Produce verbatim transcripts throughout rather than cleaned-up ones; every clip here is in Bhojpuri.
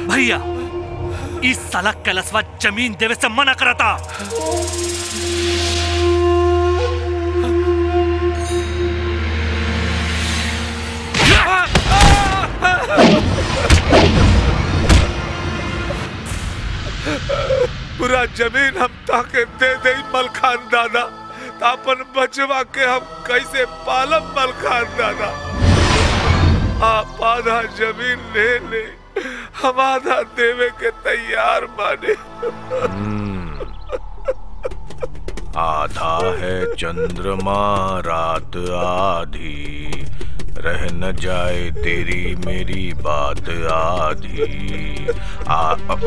भैया इस साला कलसवा जमीन देवे से मना करता। पूरा जमीन हम ताके दे दे मलखान दादा, तापन बचवा के हम कैसे पालम मलखान दादा। आप आधा जमीन ले ले, हम आधा देवे के तैयार माने। आधा है चंद्रमा रात आधी, रह न जाए तेरी मेरी बात आधी। आ,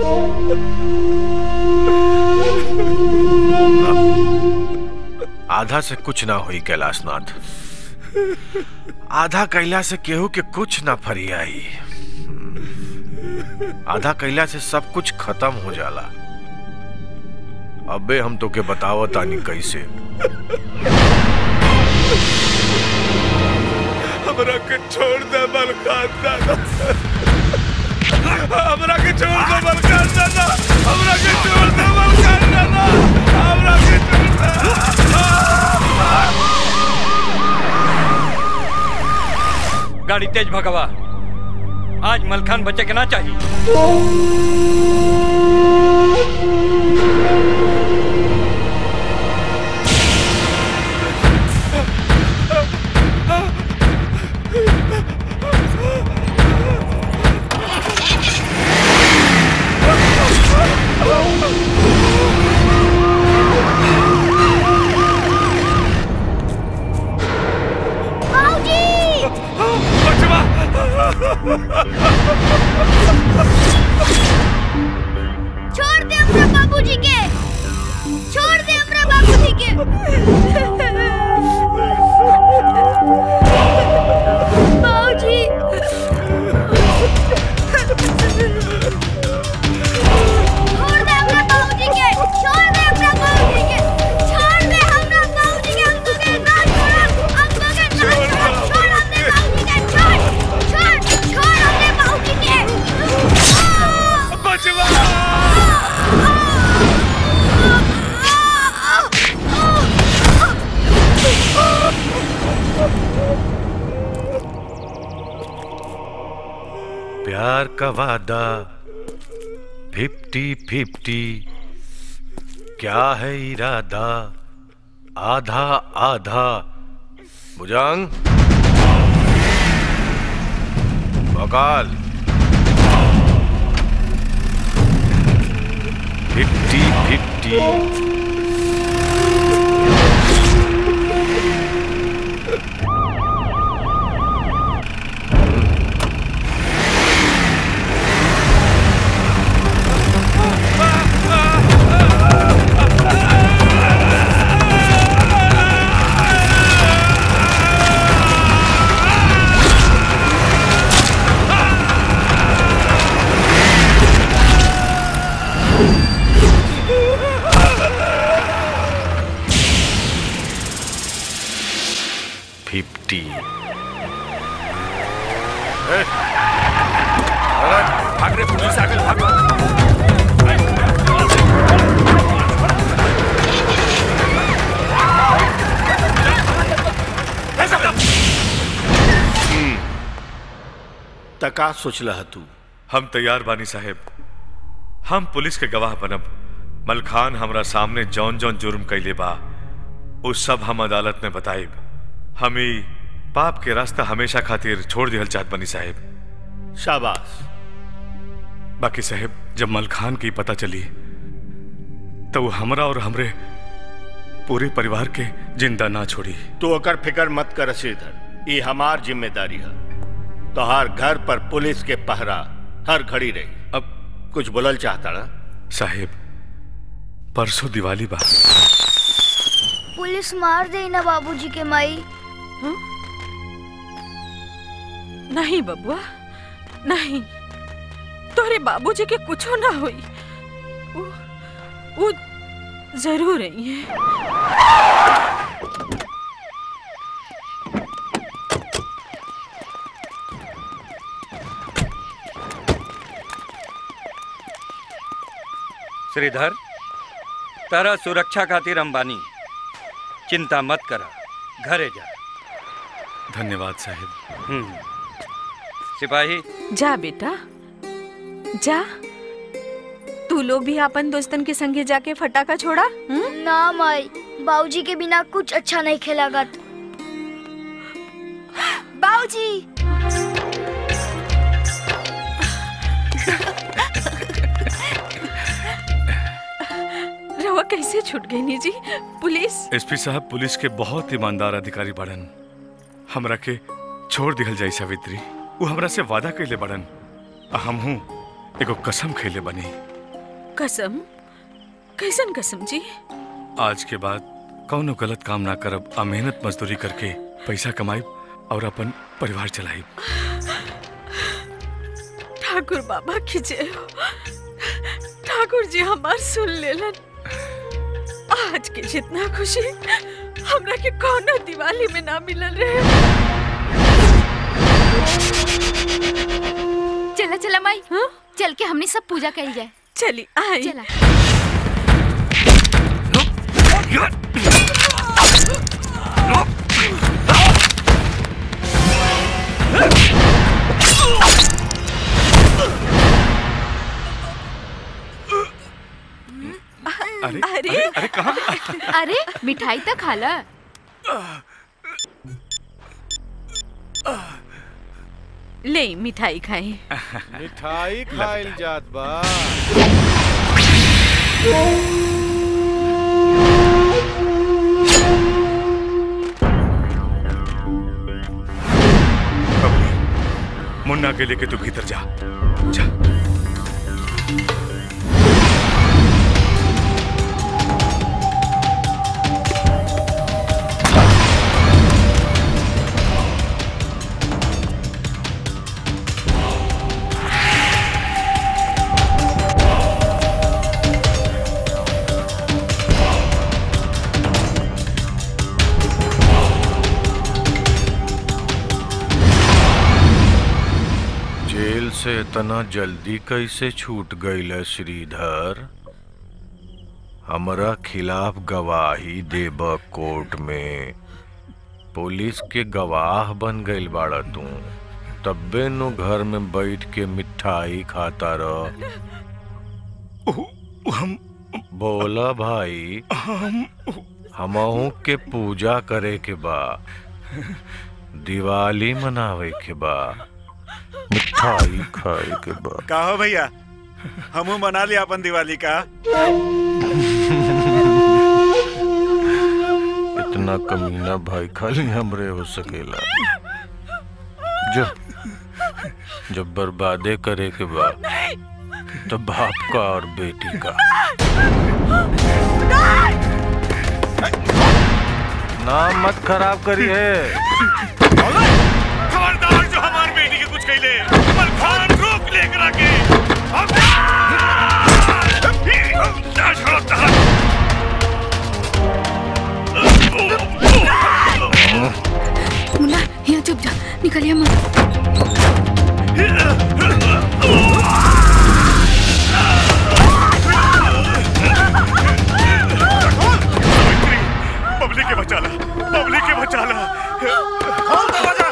आधा से कुछ ना हुई कैलाशनाथ, आधा कैला से केहू के कुछ ना फरियाई। आधा कैला से सब कुछ खत्म हो जाला। अबे हम तो के बताओ तानी कैसे। हमरा के छोड़ दे मलखान दादा, हमरा के छोड़ दे मलखान दादा, हमरा के छोड़ दे मलखान दादा, हमरा के छोड़ दे। गाड़ी तेज भगवा, आज मलखान बचे के ना चाहिए। छोड़ दे हमरा बाबूजी के, छोड़ दे हमरा बाबूजी के। बाबूजी छोड़ दे हमरा बाबूजी के, छोड़ दे हमरा बाबूजी के, छोड़ दे हमरा बाबूजी के। हम तो के ना छोड़, हम तो के ना छोड़, छोड़ हमने बाबूजी के, छोड़ छोड़ छोड़ हमने बाबूजी के। बचवा प्यार का वादा फिफ्टी फिफ्टी, क्या है इरादा आधा आधा। बुजांग बकाल फिफ्टी फिफ्टी। फिफ्टी भाग रे पुलिस आ गई, भागो। तका सोचला तू? हम तैयार बानी साहेब, हम पुलिस के गवाह बनब। मलखान हमरा सामने जौन जौन जुर्म कैले बा उस सब हम अदालत में बताइब। हम ही पाप के रास्ता हमेशा खातिर छोड़ दिहल चाहत बनी साहेब। शाबाश। बाकी साहेब जब मलखान की पता चली तो वो हमरा और हमरे पूरे परिवार के जिंदा ना छोड़ी। तू अकर फिक्र मत कर श्रीधर, ये हमार जिम्मेदारी है। तोहार घर पर पुलिस के पहरा हर घड़ी रही। अब कुछ बोलल चाहता ना? साहेब परसों दिवाली बा। पुलिस मार दे ना बाबूजी के माई। हुँ? नहीं बबुआ नहीं, तोरे बाबूजी के कुछो ना हुई। वो, वो जरूर रही है। श्रीधर, तारा सुरक्षा खातिर हम बानी, चिंता मत करा, घरे जा। धन्यवाद साहब। हम्म। सिपाही, जा बेटा जा, तू लोग भी अपन दोस्तन के संगे जाके फटाका छोड़ा। हुँ? ना माई, बाबूजी के बिना कुछ अच्छा नहीं खेलागा। बाबूजी रवा कैसे छूट गई नी जी? पुलिस एसपी साहब पुलिस के बहुत ईमानदार अधिकारी बड़न, हमरा के छोड़ दिहल जाई सावित्री। वो हमरा से वादा कैले बड़न, हम हूँ एगो कसम खैले बनी। कसम? कैसन कसम जी? आज के बाद कौनो गलत काम ना करब, आ मेहनत मजदूरी करके पैसा कमाइब और अपन परिवार चलाइब। ठाकुर बाबा की जय हो। ठाकुर जी हमार सुन लेलन। आज के जितना खुशी हमरा के कौनो दिवाली में ना मिलल रहे। चला चला माई, हाँ? चल के हमने सब पूजा करी जाए। चली आई। चला। अरे अरे अरे, अरे कहाँ? अरे मिठाई तो खा ला। ले मिठाई खाए। मिठाई खाइल जात बा। मुन्ना के लेके तू भीतर जा, जा। से इतना जल्दी कैसे छूट गईल श्रीधर? हमरा खिलाफ गवाही देब कोर्ट में, पुलिस के गवाह बन गईल बाड़ा तू, तब्बे नु घर में बैठ के मिठाई खाता रह। हम बोला भाई, हम हमहू के पूजा करे के बा, दिवाली मनावे के बा, मिठाई खाए के बा। कहो भैया, हमू मना लिया अपन दिवाली का। इतना कमीना भाई खाली हमरे हो सकेला। जब जब बर्बादे करे के बा तो बाप का और बेटी का। नाम मत खराब करिए। खबरदार जो हमारी बेटी के कुछ कहले, मलखान रोक लेकर आके मुन्ना यहाँ चुप जा, निकलिए मत। पब्लिक के बचाला, पब्लिक के बचाला। खोल दरवाजा।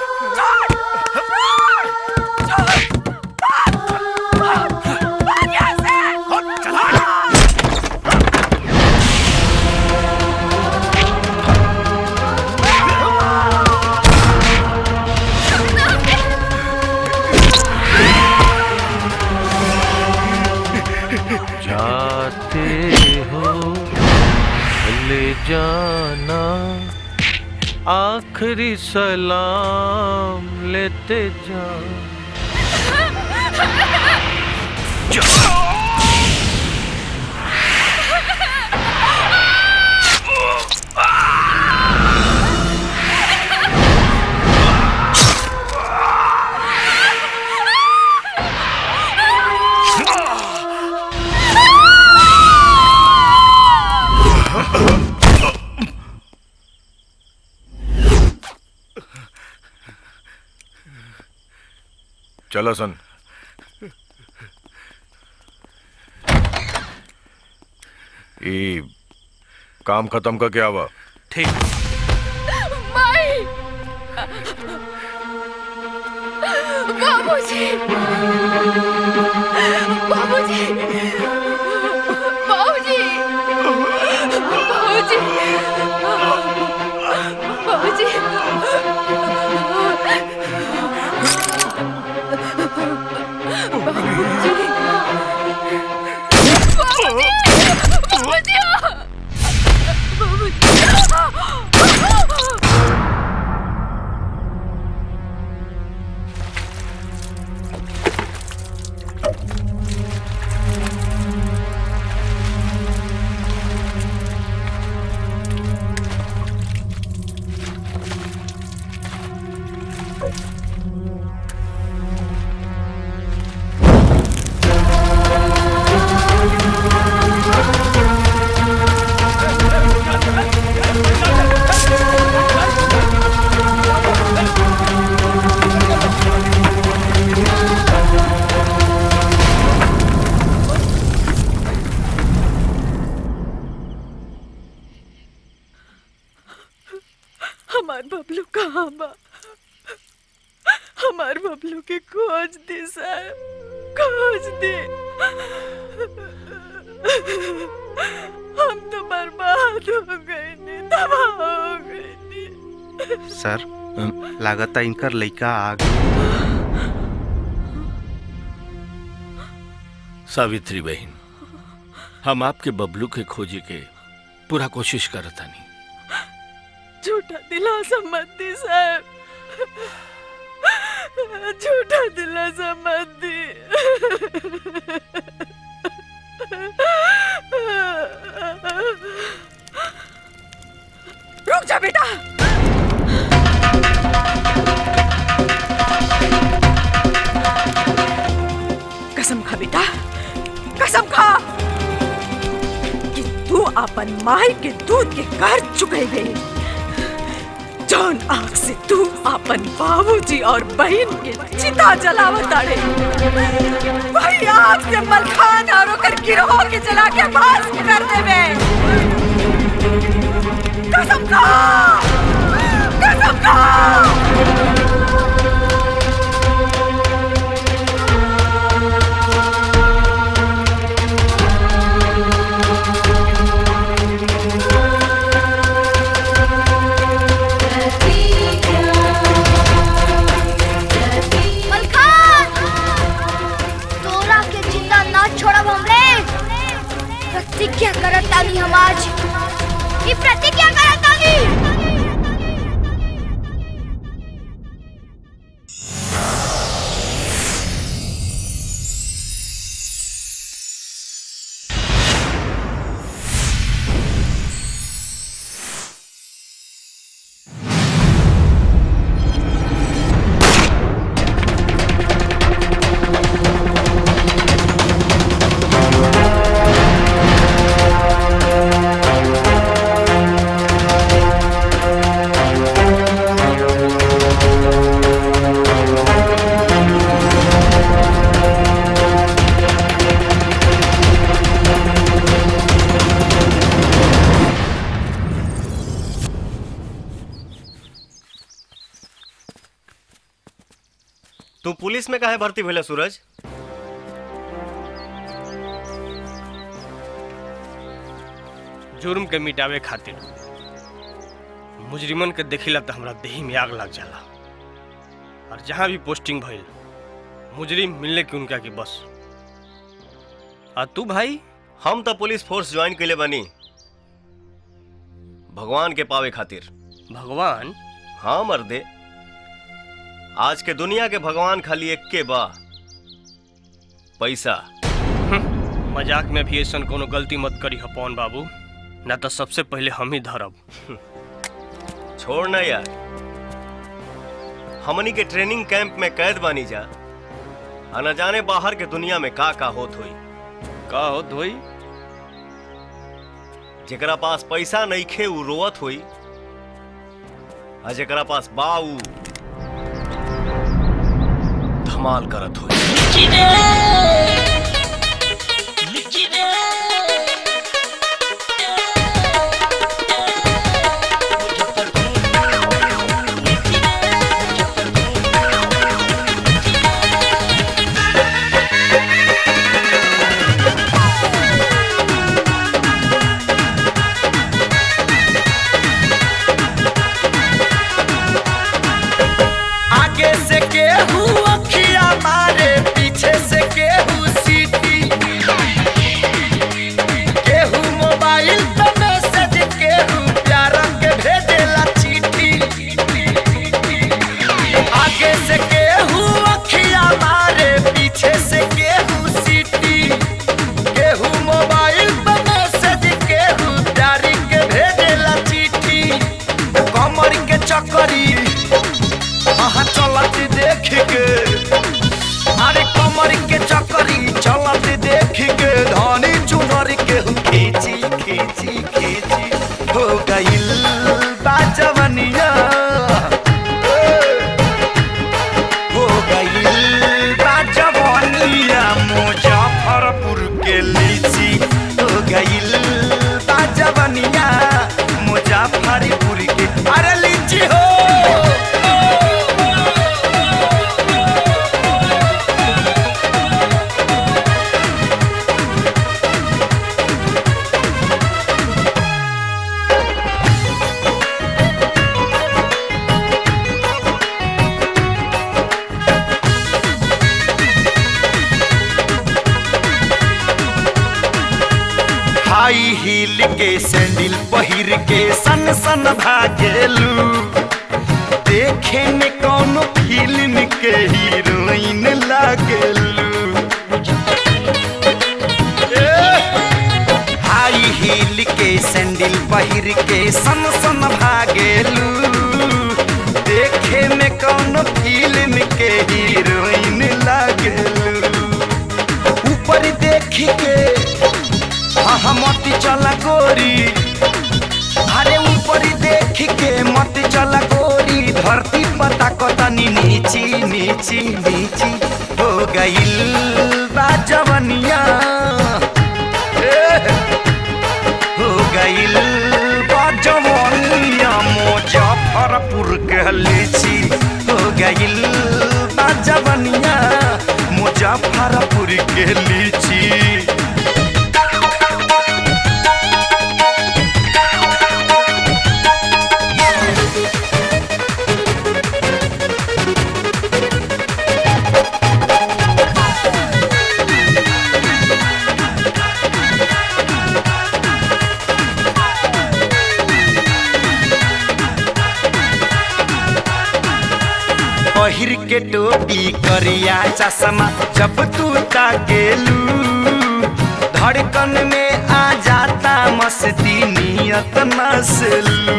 जाते हो ले जाना, आखिरी सलाम लेते जा। चलो सन। ये काम खत्म करके आवा। ठीक। माई बाबूजी बाबूजी बाबूजी बाबूजी बाबूजी हमार बबलू कहाँ बा? हमार बबलू के खोज दे साहब, खोज दे। हम तो बर्बाद हो गए ने, तबाह हो गए ने। सर लागता इनकर लइका आ गया। सावित्री बहन, हम आपके बबलू के खोजे के पूरा कोशिश करता नहीं। झूठा दिलासा मत दी साहब, झूठा दिलासा मत दी। रुक जा बेटा। कसम खा बेटा, कसम खा कि तू अपन माई के दूध के कर चुके गए। जौन आग से तू अपन बाबूजी और बहन के चिता जलावत आड़े, वही आग से मलखान और ओकर गिरोह के जला के भस्म कर देवे। कसम खा, कसम खा। प्रतिज्ञा करत आनी हम आज, ये प्रतिज्ञा करत आनी। तू पुलिस में काहे भर्ती भेला सूरज? जुर्म के मिटावे खातिर मुजरिमन के देखिला तो हमरा देही में आग लग जाला, और जहां भी पोस्टिंग भइल मुजरिम मिलने की उनका की बस। आ तू भाई? हम तो पुलिस फोर्स ज्वाइन कैले बानी भगवान के पावे खातिर। भगवान? हाँ मर्दे, आज के दुनिया के भगवान खाली एक के बा, पैसा। मजाक में भी ऐसा कोनो गलती मत करी पवन बाबू, ना तो सबसे पहले हम ही धरब। छोड़ ना यार, हमनी के ट्रेनिंग कैंप में कैद बानी जा, न जाने बाहर के दुनिया में का का होत होई। का होत होई? जेकरा पास पैसा नहीं खे उ रोवत होई, आ जेकरा पास बा उ धमाल करत होई। खींची खींची हो गइल बा जवनिया हो गइल बा जवनिया मुजफ्फरपुर के लीची हो गइल बा जवनिया मुजफ्फरपुर के अरे लीची हो हाई हील के सैंडल पहिर के सन सन भागेलू देखे में कौनो फिल्म के हीरोइन लागेलू हाई हील के सैंडल पहिर के सन सन भागेलू देखे में कौनो फिल्म के हीरोइन लागेलू ऊपर देख के हाँ मत चला गोरी अरे ऊपर देख के मत चला गोरी धरती पता कतनी नीची नीची नीची हो गइल बा जवनिया हो गइल बा जवनिया मुजफ्फरपुर के लीची हो गइल बा जवनिया मुजफ्फरपुर के लीची पहिर के टोपी करिया चश्मा जब तू ताकेलू धड़कन में आ जाता मस्ती नियत नसलू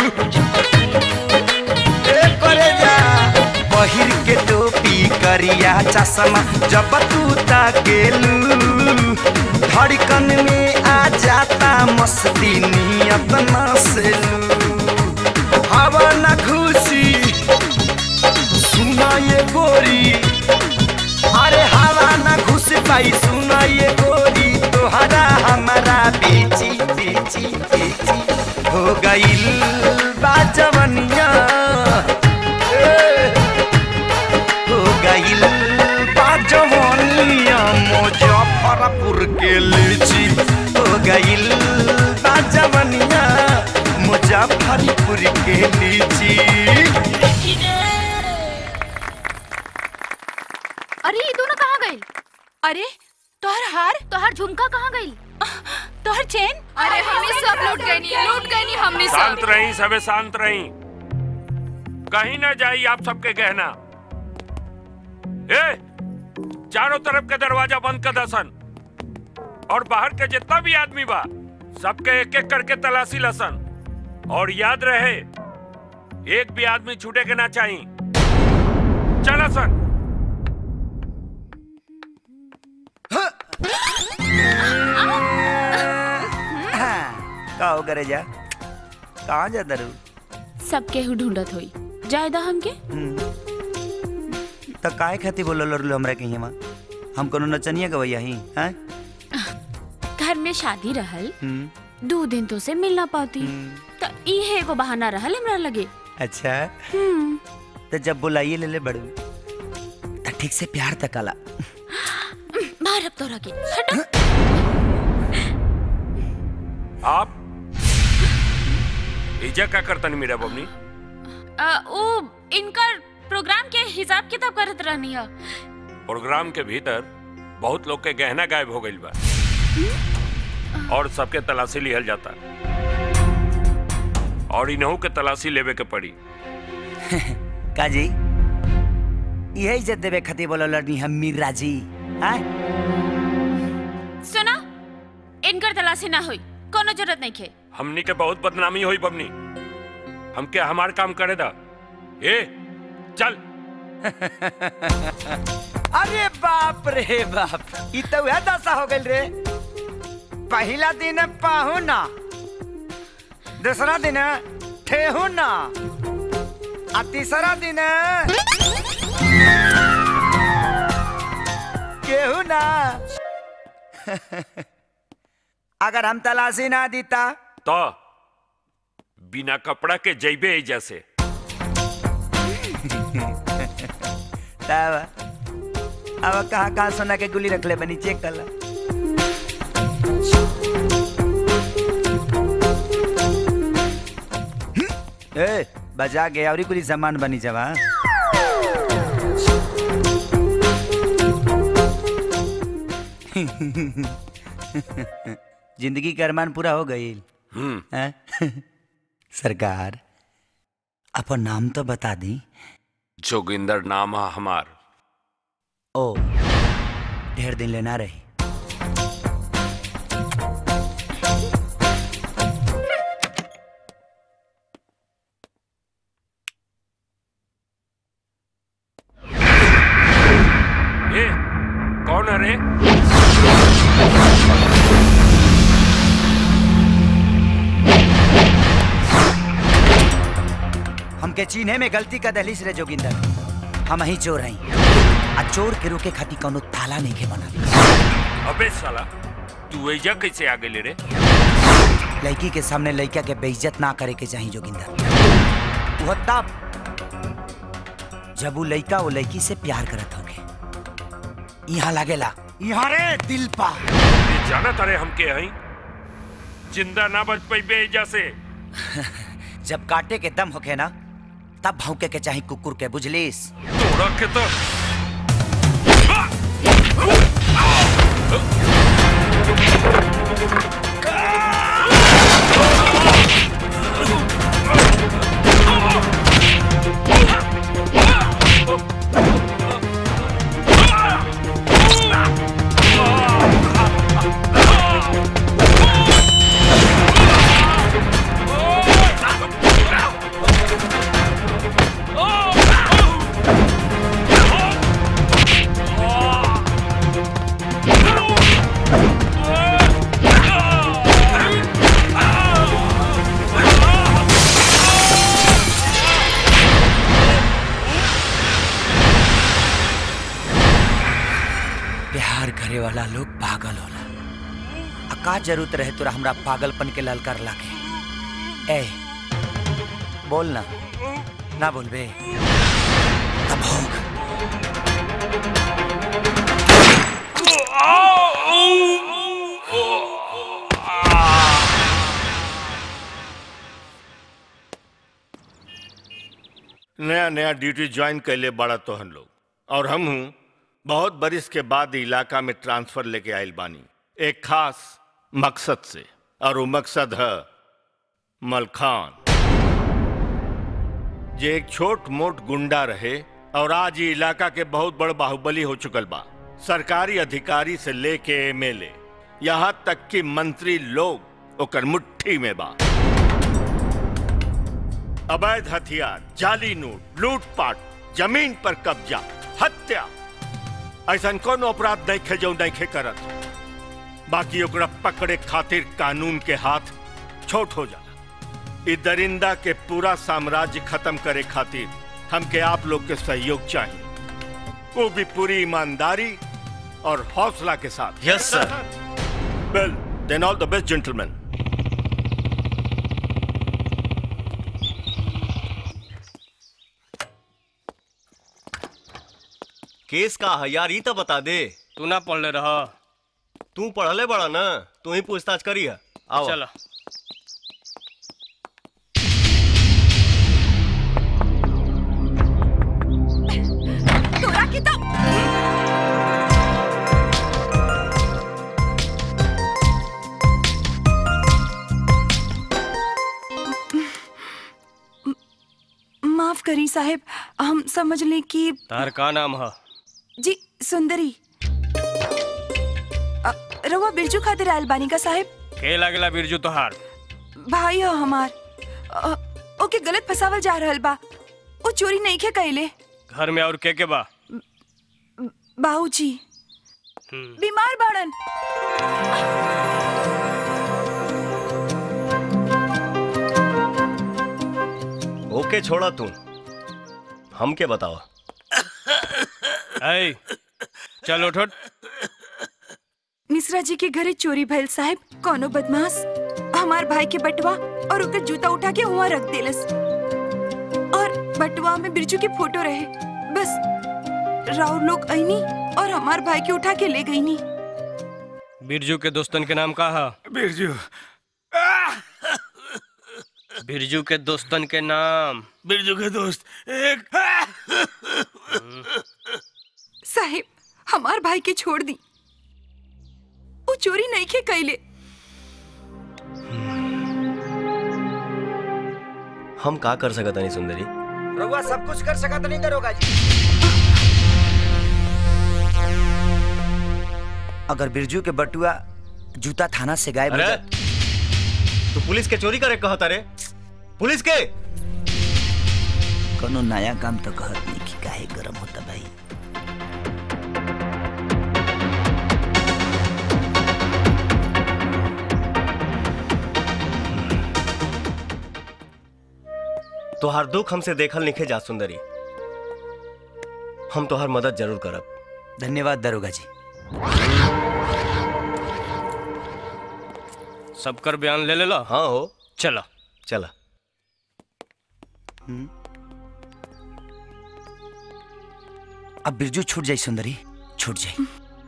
करे जा पहिर के टोपी करिया चश्मा जब तू ताकेलू धड़कन में आ जाता मस्ती नियत नसलू हवा न खुशी सुना ये गोरी अरे हवा ना घुस पाई सुना ये गोरी तोहरा हमारा बीची बीची बीची हो गइल बा जवनिया हो गइल बा जवनिया मुजफ्फरपुर के लीची हो गइल बा जवनिया मुजफ्फरपुर के लीची अरे ये दोनों कहाँ गए? अरे तोहर हार तोहर झुमका कहाँ गई? तोहर चैन? अरे हमने सब लूट गई नहीं लूट गई नहीं हमने सब। शांत रही सबे शांत रही कहीं ना जाई आप सबके गहना ए चारों तरफ के दरवाजा बंद कर दसन और बाहर के जितना भी आदमी बा सबके एक एक करके तलाशी लसन और याद रहे एक भी आदमी छूटे के ना चाहिए। चला सन का हो करे जा कहाँ जा दरू सबके हु ढूंढत होई जायदा हमके तो काहे खाती बोलो लरलो हमरा के हिमा हम कोनो नचनिया गवैया ही हैं घर में शादी रहल दो दिन तो से मिल ना पाती तो इहे एगो बहाना रहल हमरा लगे। अच्छा तो जब बुलाइए ले ले बड़ू तो ठीक से प्यार तकाला मारब तोरा के हटो आप इजा क्या करता नहीं मेरा बबनी ओ इनकर प्रोग्राम के हिसाब किताब करत रहनी है। प्रोग्राम के भीतर बहुत लोग के गहना गायब हो गइल बा और सबके तलाशी लिहल जाता और इनहू के तलाशी लेवे के पड़ी। काजी यही इज्जत देवे खातिर बोलो लड़नी हम मीरा जी हैं सुना इनकर तलाशी ना हुई कोनो जरूरत नहीं खे हमनी के बहुत बदनामी हुई बबनी हमके हमार काम करे दा ए चल अरे बाप रे बाप ई तो वह दशा हो गइल रे पहला दिन पाहुना, दूसरा दिन ठेहुना, और तीसरा दिन केहू ना। अगर हम तलाशी ना दीता तो बिना कपड़ा के जैबे जैसे तब अब कहाँ कहाँ सोना के गुली रख ले बनी, चेक कर ला। ए, बजा गया और कुछ सामान बनी जब। जिंदगी का अरमान पूरा हो गई। सरकार अपन नाम तो बता दी। जोगिंदर नाम है हमार। ओ, ढेर दिन लेना रही। ए, कौन है रे? हमके चीन्हे में गलती का दहलीस रे जोगिंदर। हम ही चोर हैं। आ चोर के रोके खातिर कौनो ताला नहीं के बना। अबे साला, तू एजा कैसे आ गए रे? लड़की के सामने लड़का के बेइज्जत ना करे के चाहिए जोगिंदर। वो तब जब वो लड़का वो लड़की से प्यार करत होगे। यहाँ लागेला, यहाँ रे दिल पा। ये जाना तारे हमके हई जिंदा ना बच पाई बेइज्जा से। जब काटे के दम होके ना तब भौंके के चाहे कुकुर के, बुझलिस? तोड़ा के तो वाला लोग पागल होला। का जरूरत रहे तोरा हमरा पागलपन के ललकार लाके? ए बोल ना, ना बोलबे तब भोग। नया नया ड्यूटी ज्वाइन कर ले बड़ा तो हम लोग, और हम हूँ बहुत बरिस के बाद इलाका में ट्रांसफर लेके आयल बानी एक खास मकसद से, और वो मकसद है मलखान, जे एक छोट मोट गुंडा रहे और आज ये इलाका के बहुत बड़ बाहुबली हो चुकल बा। सरकारी अधिकारी से लेके एमएलए यहाँ तक कि मंत्री लोग ओकर मुट्ठी में बा। अवैध हथियार, जाली नोट, लूटपाट, जमीन पर कब्जा, हत्या, ऐसा कोनो अपराध नहीं खे जो नहीं खे करत। बाकी ओकरा पकड़े खातिर कानून के हाथ छोट हो जाला। इस दरिंदा के पूरा साम्राज्य खत्म करे खातिर हमके आप लोग के सहयोग चाहिए, वो भी पूरी ईमानदारी और हौसला के साथ। Yes sir. Well then all the best gentleman. Case का है यार, ये तो बता दे। तू ना पढ़ ले रहा? तू पढ़ले बड़ा ना, तू ही पूछताछ करी है। आओ चलो। तोरा की तो माफ करी साहेब, हम समझ लें कि तार का नाम है? जी सुंदरी। रवा बिरजू खातिर आयल बानी का साहेब? के लागला बिरजू तोहार? भाई हो हमार। आ, ओके गलत फसावल जा रहल बा। वो चोरी नहीं खे कैले। घर में और के के बा? बाबूजी। बीमार बाड़न। ओके छोड़ा तू, हम के बताओ। ऐ, चल उठ उठ। मिश्रा जी के घरे चोरी भइल साहब। कोनो बदमाश हमार भाई के बटवा और ओकर जूता उठा के वहाँ रख देलस और बटवा में बिरजू की फोटो रहे। बस राउर लोग आईनी और हमार भाई के उठा के ले गई नी। बिरजू के दोस्तन के नाम का है? बिरजू। बिरजू के दोस्तन के नाम? बिरजू के दोस्त एक। साहिब हमार भाई के छोड़ दी, वो चोरी नहीं के कैले। हम का कर सकत नहीं सुंदरी? रउआ सब कुछ कर सकत नहीं दरोगा जी। अगर बिरजू के बटुआ जूता थाना से गायब हो जाए तो पुलिस के चोरी करे कहता रे? पुलिस के कोनो नया काम तो कहत नहीं कि काहे गरम होता भाई। तोहार दुख हमसे देखल निखे जा सुंदरी, हम तोहार मदद जरूर करब। धन्यवाद दरोगा जी। सबकर बयान ले ले लो। हाँ हो, चला चला। अब बिरजू छूट जाई सुंदरी, छूट जाई।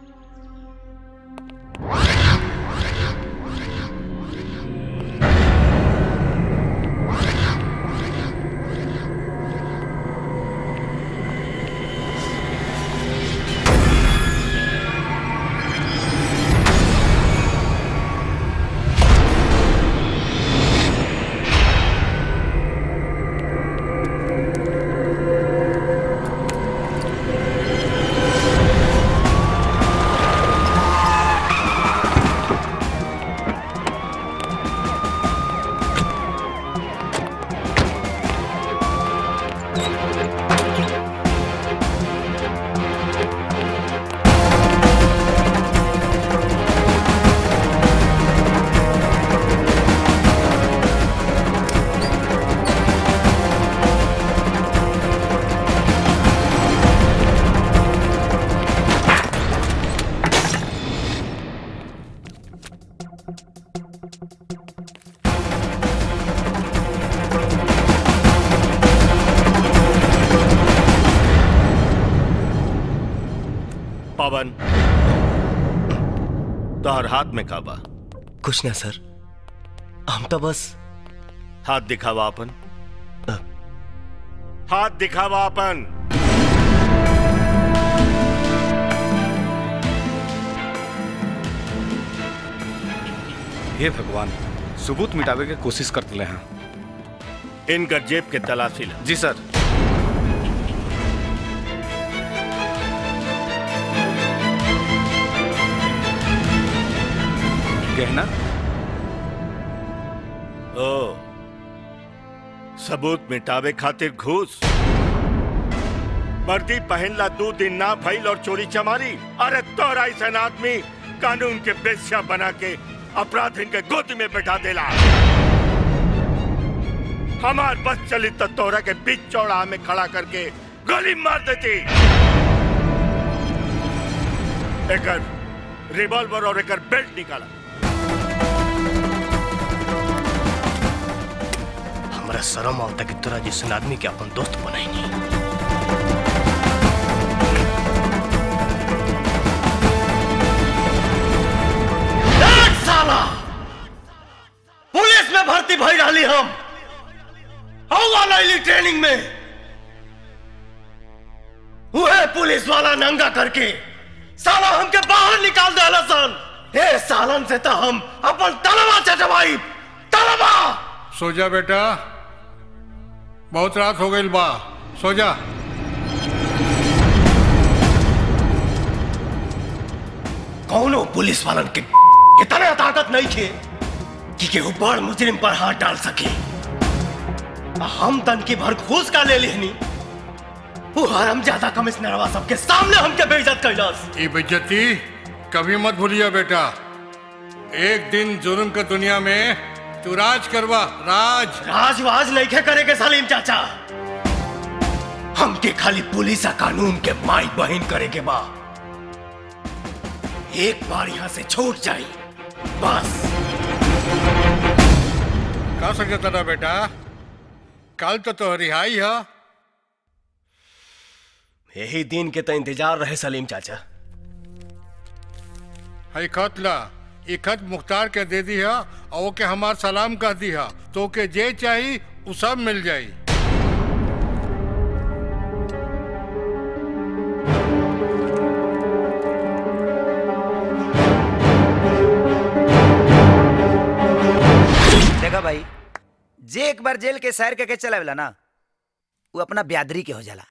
पवन, तोहर हाथ में काबा? कुछ ना सर, हम तो बस। हाथ दिखावा अपन। हाथ दिखावा अपन। हे भगवान, सबूत मिटावे के कोशिश करते हैं। इनकर जेब के तलाशी ला। जी सर। गहना? ओ, सबूत मिटावे खातिर घूस? वर्दी पहनला दो दिन ना भइल और चोरी चमारी? अरे तोरा ऐसा आदमी कानून के बेस्या बना के अपराधी के गोद में बैठा देला। हमार बस चली तो तोरा के बीच चौड़ा में खड़ा करके गोली मार देती। एकर रिवॉल्वर और एकर बेल्ट निकाला। हमरा शर्म आवता कि तोरा जैसन आदमी के अपन दोस्त बनाएंगे। साला पुलिस में भर्ती भई रही हम ट्रेनिंग में हुए पुलिस वाला नंगा करके साला हमके बाहर निकाल दे सन। ए सालन से तो हम अपन तलवा चटवाई तलवा। सो जा बेटा, बहुत रात हो गई बा, सो जा। कौनो पुलिस वालन के इतना ताकत नहीं थे कि केहू बड़ मुजरिम पर हाथ डाल सके। हम तन की भर घूस का ले लेनी, वो हरमजादा कमिश्नरवा सबके सामने हमके बेइज्जत कैलास। ये बेइज्जती कभी मत भूलिए बेटा, एक दिन जुर्म की दुनिया में तू राज करवा। राज राज वाज नहीं करेंगे सलीम चाचा। हमके खाली पुलिस और कानून के माई बहन करेंगे बा। एक बार यहाँ से छूट जाई बस। का सकता था बेटा, कल तो तो रिहाई है। यही दिन के तो इंतजार रहे सलीम चाचा। हई खत ला, ये खत मुख्तार के दे दी है और वो के हमार सलाम कह दी है, तो के जे चाहिए वो सब मिल जाई। देखा भाई, जे एक बार जेल के सैर के चलावेला ना, वो अपना ब्यादरी के हो जाला।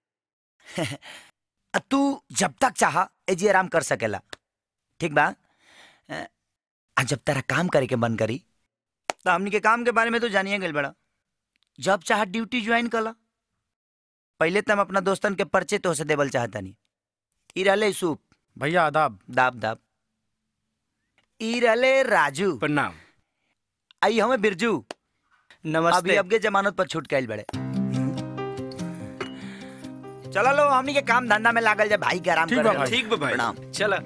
तू जब तक चाहा एजी आराम कर सकेला, ठीक बा। आ जब तेरा काम करे के मन करी तो हमनी के काम के बारे में तो जानिए गल बड़ा। जब चाह ड्यूटी ज्वाइन कला। पहले तो हम अपना दोस्तन के पर्चे तो से देवल चाहता नहीं। ई रहले सूप भैया आदाब। दाब दाब। ई रहले राजू प्रणाम। आई हमें बिरजू नमस्ते। अभी अब के जमानत पर छूट गए बड़े। चला लो हमनी के काम धंधा में लागल जाए भाई के आराम ठीक करे। बा भाई। ठीक बा भाई। प्रणाम। चला।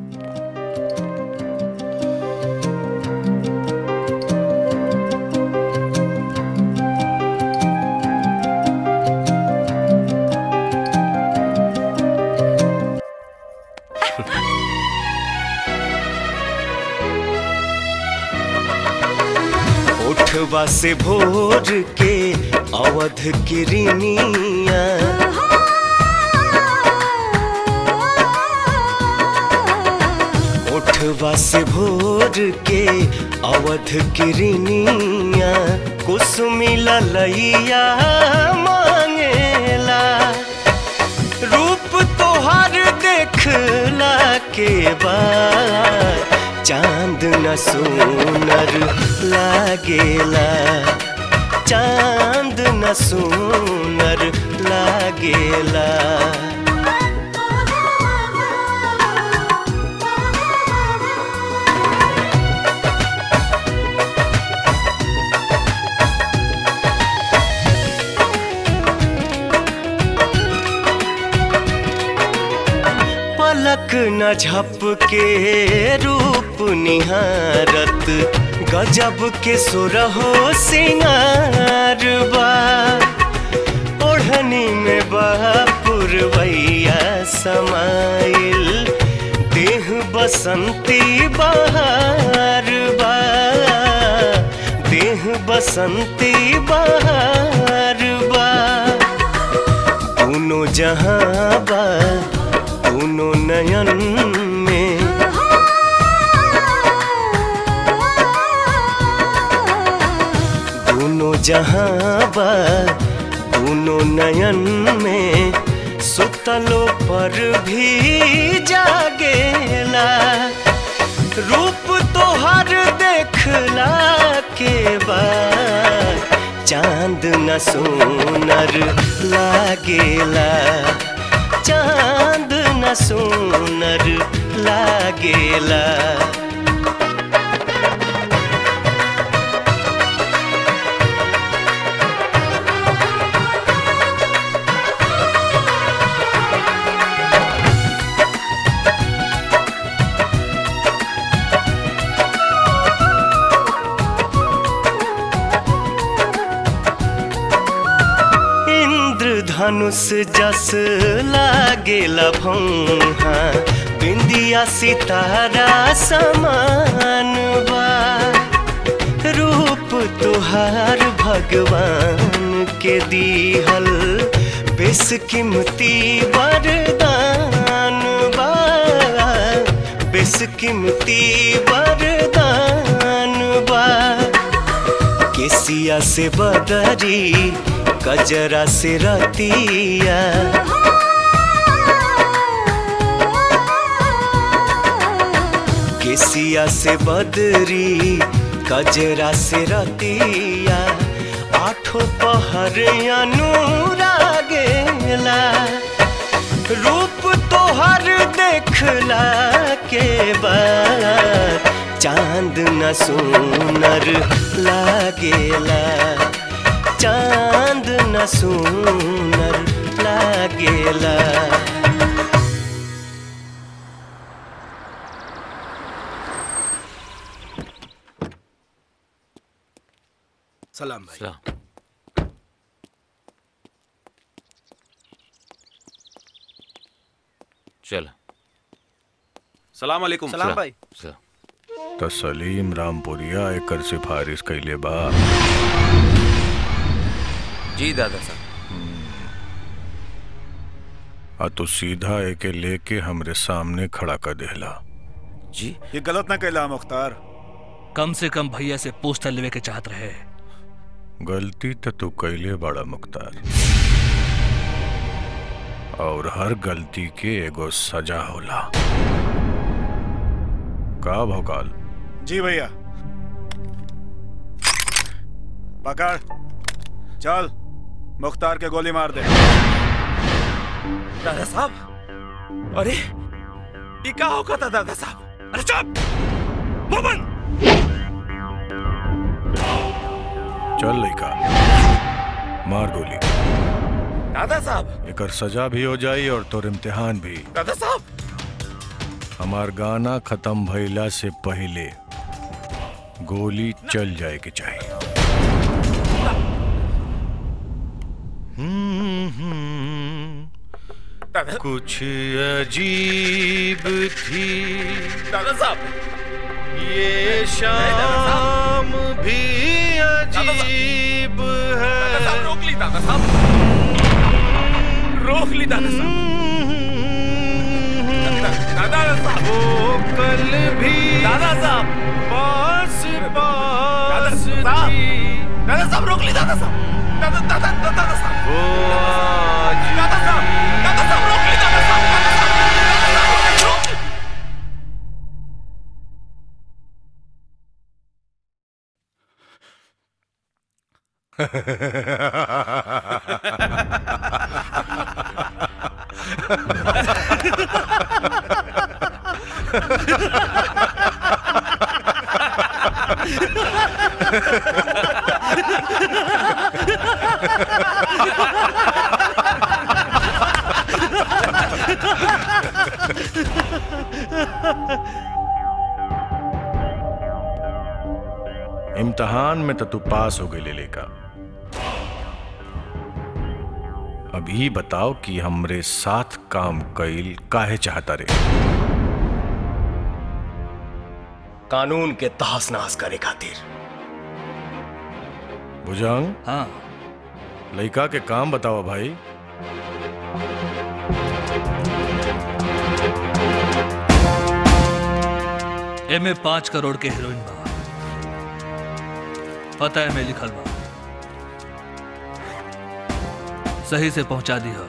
उठवा से भोर के अवध किरनिया, उठवा से भोर के अवध किरनिया, कुसुमी ललैया मांगेला। रूप तोहार देखला के बाद चांद न सुनर लागेला, चांद न सुनर लागेला। पलक न झपके रूप निहारत, गजब के सुरहो सिंगार बा। ओढ़नी में पुरवैया समाइल, देह बसंती बहार बा, देह बसंती बहार बा। दोनों जहां बा दोनों नयन में, दोनों जहां बा दोनों नयन में, सुतलो पर भी जागेला। रूप तोहर देखला के बाद चांद न सुनर लागेला, चांद न सुनर लागेला। धनुष जस लागेला भौहा, बिंदिया सितारा समान बा। रूप तुहार भगवान के दीहल, बेशकीमती वरदान बा, बेशकीमती वरदान बा। केसिया से बदरी गजरा से रतिया, केसिया से बदरी गजरा से रतिया। आठों पहर अनुरागेला, रूप तोहर देखला के बाद चांद न सुनर लागेला, चांद न सुनर लागेला। सलाम भाई। सलाम। चल। सलाम अलैकुम। सलाम भाई। तो सलीम रामपुरिया एकर सिफारिश कैले बा। जी दादा साहब। आ तो सीधा एके लेके हमरे सामने खड़ा कर देला। जी ये गलत ना कैला मुख्तार। कम से कम भैया से पोस्टर लेवे के चाहत रहे। गलती तो तू कैले बड़ा मुख्तार, और हर गलती के एगो सजा होला। का भोकाल? जी भैया। पकड़, चल मुख्तार के गोली मार दे। दादा साहब, अरे ये क्या होगा था दादा साहब? अरे चुप, मोमन। चल लइका, मार गोली। दादा साहब, एकर सजा भी हो जाई और तोर इम्तिहान भी। दादा साहब, हमार गाना खत्म भइला से पहले गोली चल जाए के चाहिए। कुछ अजीब थी दादा साहब ये शाम भी अजीब है। दादा साहब रोक ली, दादा साहब रोक ली, दादा साहब। दादा साहब वो कल भी दादा साहब पास पास थी। दादा साहब रोक ली, दादा साहब। दादा दादा दादा साहब वो आज दादा साहब दादा साहब रोक ली, दादा साहब। इम्तिहान में तो तू पास हो गई ले लेका। अब ही बताओ कि हमरे साथ काम कैल काहे चाहता रे? कानून के तहस नहस करे खातिर। भुजंग, हाँ लइका के काम बताओ भाई। एमे पांच करोड़ के हीरोइन बा, पता है मैं लिखल बा, सही से पहुंचा दिया।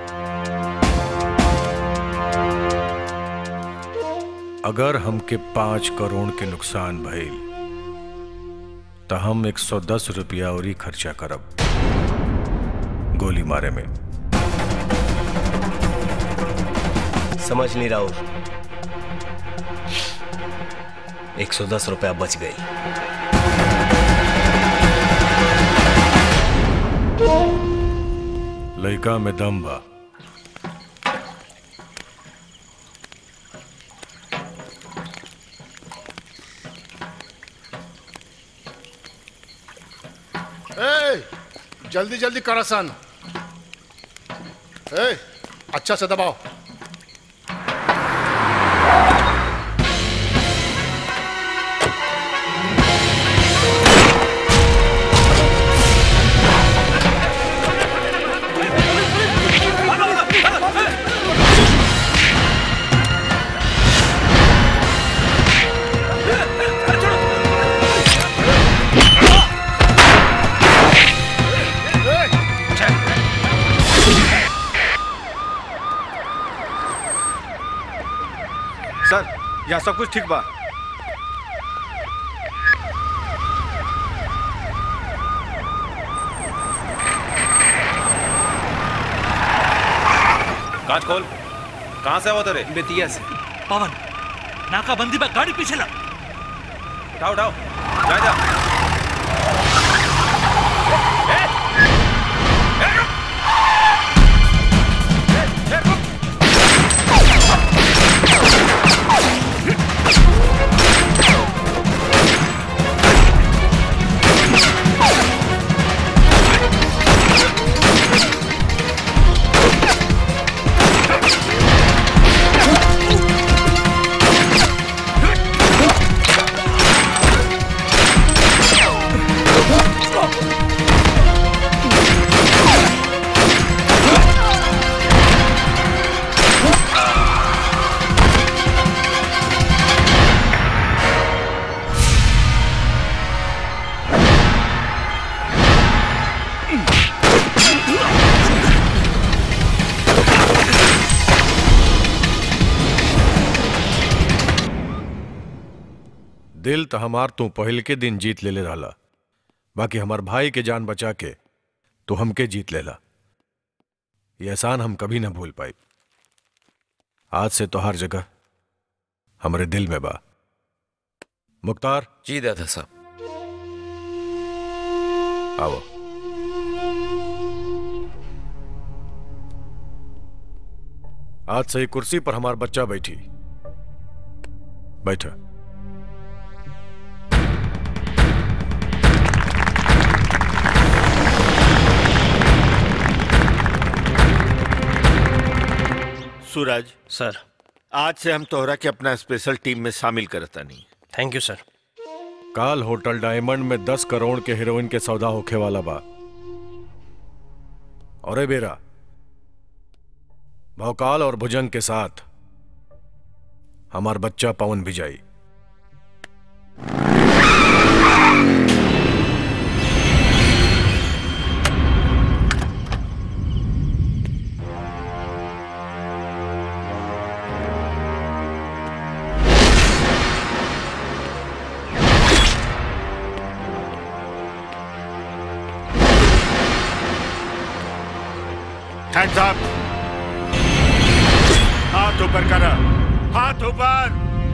अगर हमके पांच करोड़ के नुकसान भइल तो हम एक सौ दस रुपया और ही खर्चा करब गोली मारे में। समझ नहीं रहा हूं, एक सौ दस रुपया बच गई। लइका में दम बा। ए, जल्दी जल्दी करा सन। ए, अच्छा से दबाओ। सर, यहाँ सब कुछ ठीक बा। कांच खोल। कहाँ से आवत रे? बेतिया से। पवन नाकाबंदी पर गाड़ी पीछे ला। उठाओ उठाओ जा जा। दिल तो हमार तू पहल के दिन जीत ले ले रहला, बाकी हमार भाई के जान बचा के तो हमके जीत लेला। ये एहसान हम कभी ना भूल पाई। आज से तो हर जगह हमारे दिल में बा। मुख्तार। जी दादा साहब। आओ। आज से कुर्सी पर हमार बच्चा बैठी। बैठा। सूरज सर, आज से हम तोहरा के अपना स्पेशल टीम में शामिल करता नहीं। Thank you sir. काल होटल डायमंड में दस करोड़ के हीरोइन के सौदा होखे वाला बा। और ए बेरा भौकाल और भुजंग के साथ हमार बच्चा पवन भी जाई। Hands up. हाथ ऊपर करो, हाथ ऊपर।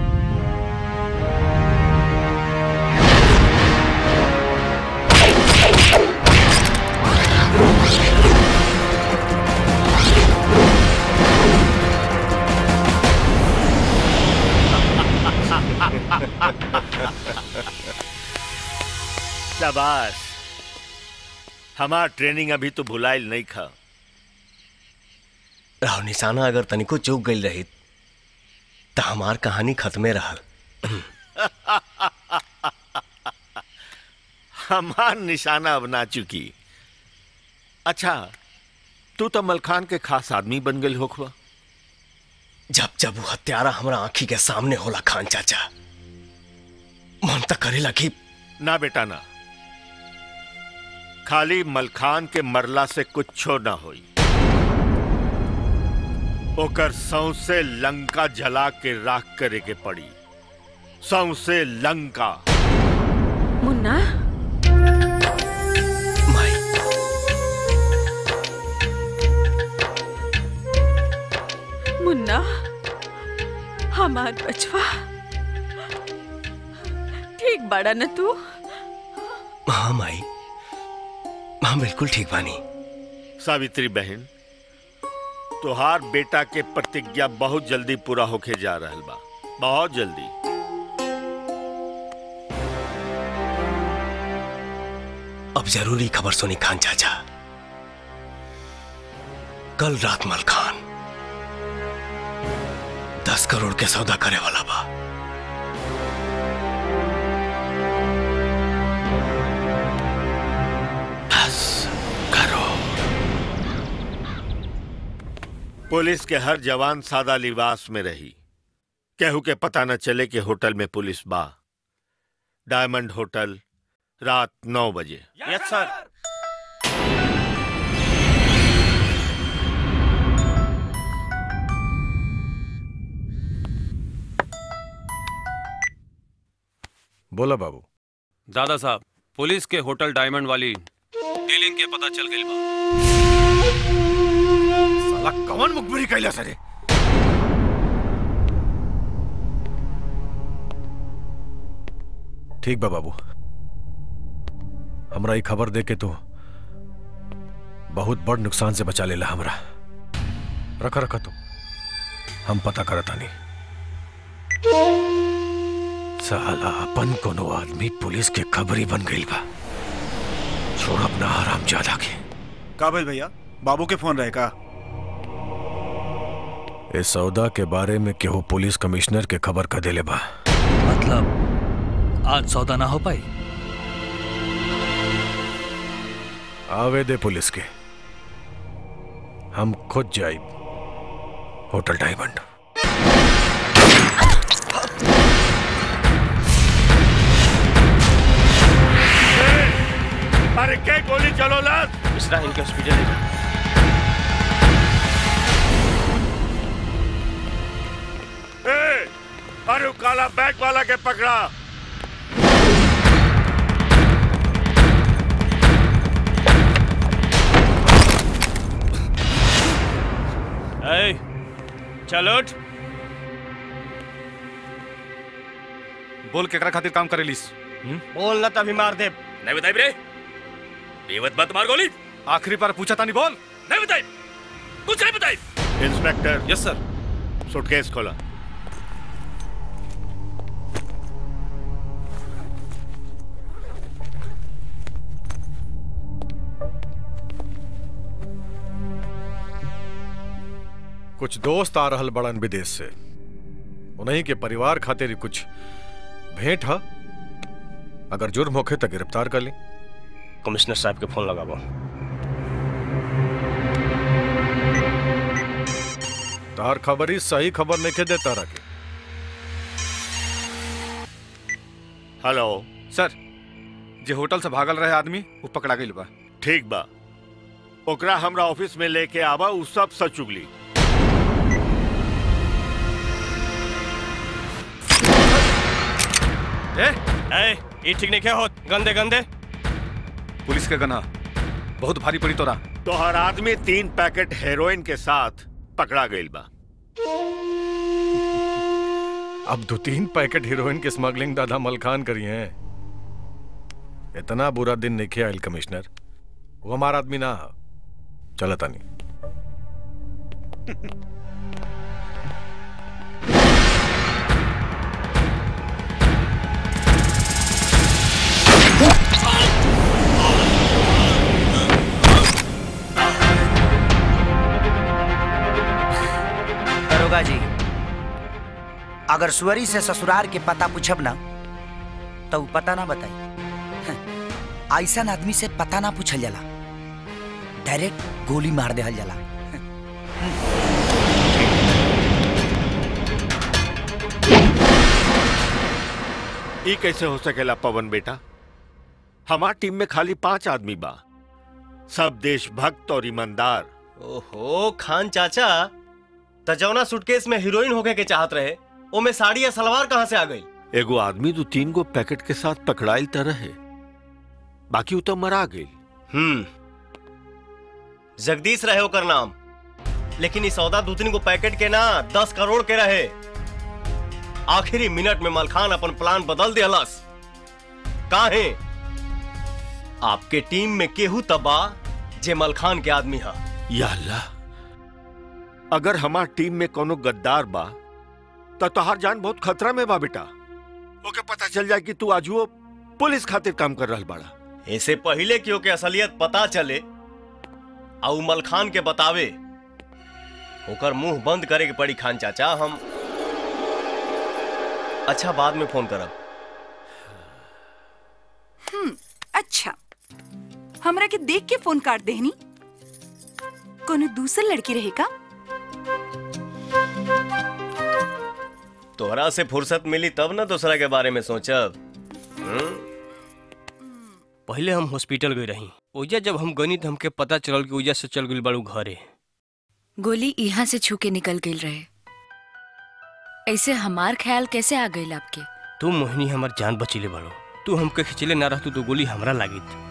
शाबाश, हमार ट्रेनिंग अभी तो भुलाइल नहीं खा। राव निशाना अगर तनिको चूक गई रही तो हमार कहानी खत्मे रहल। हमार निशाना अब ना चुकी। अच्छा, तू तो मलखान के खास आदमी बन गई होखवा। जब जब वो हत्यारा हमारा आंखी के सामने होला खान चाचा, मन तक करेला कि ना बेटा ना, खाली मलखान के मरला से कुछो ना होई। ओकर सौंसे लंका जला के राख करे के पड़ी। सौंसे लंका। मुन्ना। माई। मुन्ना, हमार बचवा ठीक बड़ा न तू? हाँ माई, हाँ बिल्कुल ठीक बानी। सावित्री बहन, तुहार बेटा के प्रतिज्ञा बहुत जल्दी पूरा होके जा रहल बा, बहुत जल्दी। अब जरूरी खबर सुनी खान चाचा। कल रात मलखान दस करोड़ के सौदा करे वाला बा। पुलिस के हर जवान सादा लिबास में रही, केहू के पता न चले कि होटल में पुलिस बा। डायमंड होटल, रात नौ बजे। Yes sir. बोला बाबू। दादा साहब, पुलिस के होटल डायमंड वाली डीलिंग के पता चल गई बा। साला कौन मुखबिरी कैला सरे? ठीक बा बाबू, हमरा ये खबर दे के तो बहुत बड़ नुकसान से बचा लेला हमरा। रखा रखा तो हम पता करता नहीं। साला अपन कोनो आदमी पुलिस के खबरी बन गई बा। छोड़ अपना आराम ज्यादा के। काबिल भैया, बाबू के फोन रहेगा। इस सौदा के बारे में केहू पुलिस कमिश्नर के खबर का देले बा। मतलब आज सौदा ना हो पाई? आवे दे पुलिस के, हम खुद जाइब होटल डायमंड। अरे क्या गोली चलो लाश? मिश्रा इनके हॉस्पिटल ले जाओ। ए, अरे वो काला बैग वाला के पकड़ा। ए, चलो उठ। बोल केकरा खातिर काम करेलिस? बोल ना तभी मार दे। नहीं बताई रे, बेवत मत मार गोली। आखिरी बार पूछा था, नहीं बोल। नहीं बताई, कुछ नहीं बताई। इंस्पेक्टर। यस सर। सूटकेस खोला। कुछ दोस्त आ रहल बड़न विदेश से, उन्हीं के परिवार खातिर कुछ भेंट है। अगर जुर्म होखे तो गिरफ्तार कर ली। कमिश्नर साहब के फोन लगाबो। तार खबरी सही खबर नहीं के देता रखे। हेलो सर, जे होटल से भागल रहे आदमी वो पकड़ा गई बा। ठीक बा, ओकरा हमरा ऑफिस में लेके आवा। उ सब सच चुगली। ए, ए, ये ठीक नहीं क्या होत? गंदे गंदे पुलिस के गना बहुत भारी पड़ी तोरा। तो हर आदमी तीन पैकेट हेरोइन के साथ पकड़ा गई बा। अब दो तीन पैकेट हीरोइन की स्मगलिंग दादा मलखान करी है। इतना बुरा दिन नहीं आयल कमिश्नर। वो हमारा आदमी ना चलता नहीं। दरोगा जी, अगर सुअरी से ससुराल के पता पूछब ना तो उ पता ना बताई। ऐसा आदमी से पता ना पूछल जाला, डायरेक्ट गोली मार देहल जाला। ये कैसे हो सकेला पवन बेटा? हमार टीम में खाली पांच आदमी बा, सब देशभक्त और ईमानदार। ओहो खान चाचा, तजौना सूटकेस में हीरोइन होके के चाहत रहे, ओ में साड़ी या सलवार कहां से आ गई? एगो आदमी दो तीन गो पैकेट के साथ पकड़ाइल तरह है, बाकी वो तो मरा गई। हम्म, जगदीश रहे ओकर नाम, लेकिन इस सौदा दो तीन गो पैकेट के ना दस करोड़ के रहे। आखिरी मिनट में मलखान अपन प्लान बदल दियालस। काहे? आपके टीम में केहू तबा जे मलखान के आदमी हा। या अल्लाह, अगर हमार टीम में कोनो गद्दार बा तो तोहार जान बहुत खतरा में बा बेटा। ओके पता चल जाए कि तू आजुओ पुलिस खातिर काम कर रहल बाड़ा। ऐसे पहले क्यों के असलियत पता चले और मलखान के बतावे, ओकर मुंह बंद करे के पड़ी खान चाचा। हम अच्छा बाद में फोन करब। हम्म, अच्छा, हमरा के देख के फोन काट देहनी। कोनो दूसर लड़की रहेगा? तोहरा से फुर्सत मिली तब ना दूसरा के बारे में सोचब। पहले हम हॉस्पिटल गई रही, ओजा जब हम गनी तो हमके पता चलल कि ओजा से चल गई बाड़ू घरे। गोली यहाँ से छू के निकल गई रहे, ऐसे हमार ख्याल कैसे आ गई आपके? तू मोहिनी हमार जान बचीले बाड़ू, तू हमके खिंचले ना रहतू तो गोली हमरा लागित।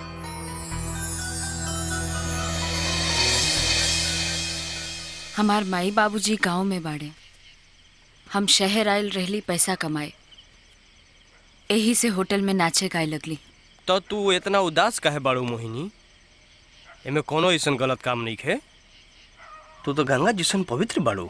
हमार माई बाबूजी गांव में बाड़े, हम शहर आयल रहली पैसा कमाए, यही से होटल में नाचे गाए लगली। तो तू इतना उदास काहे बाड़ू मोहिनी? एमे कोनो ऐसा गलत काम नहीं है। तू तो गंगा जिसन पवित्र बाड़ू।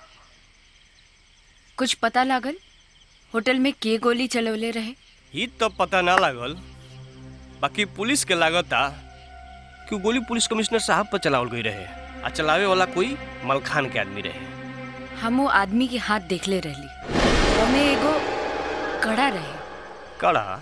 कुछ पता लागल होटल में के गोली चलवले रहे? ये तो पता ना लागल, बाकी पुलिस के लागता कि गोली पुलिस कमिश्नर साहब पर चलावल गई रहे, आ चलावे वाला कोई मलखान के आदमी रहे। हम वो आदमी के हाथ देखले रहली, ओमे एगो कड़ा रहे। कड़ा?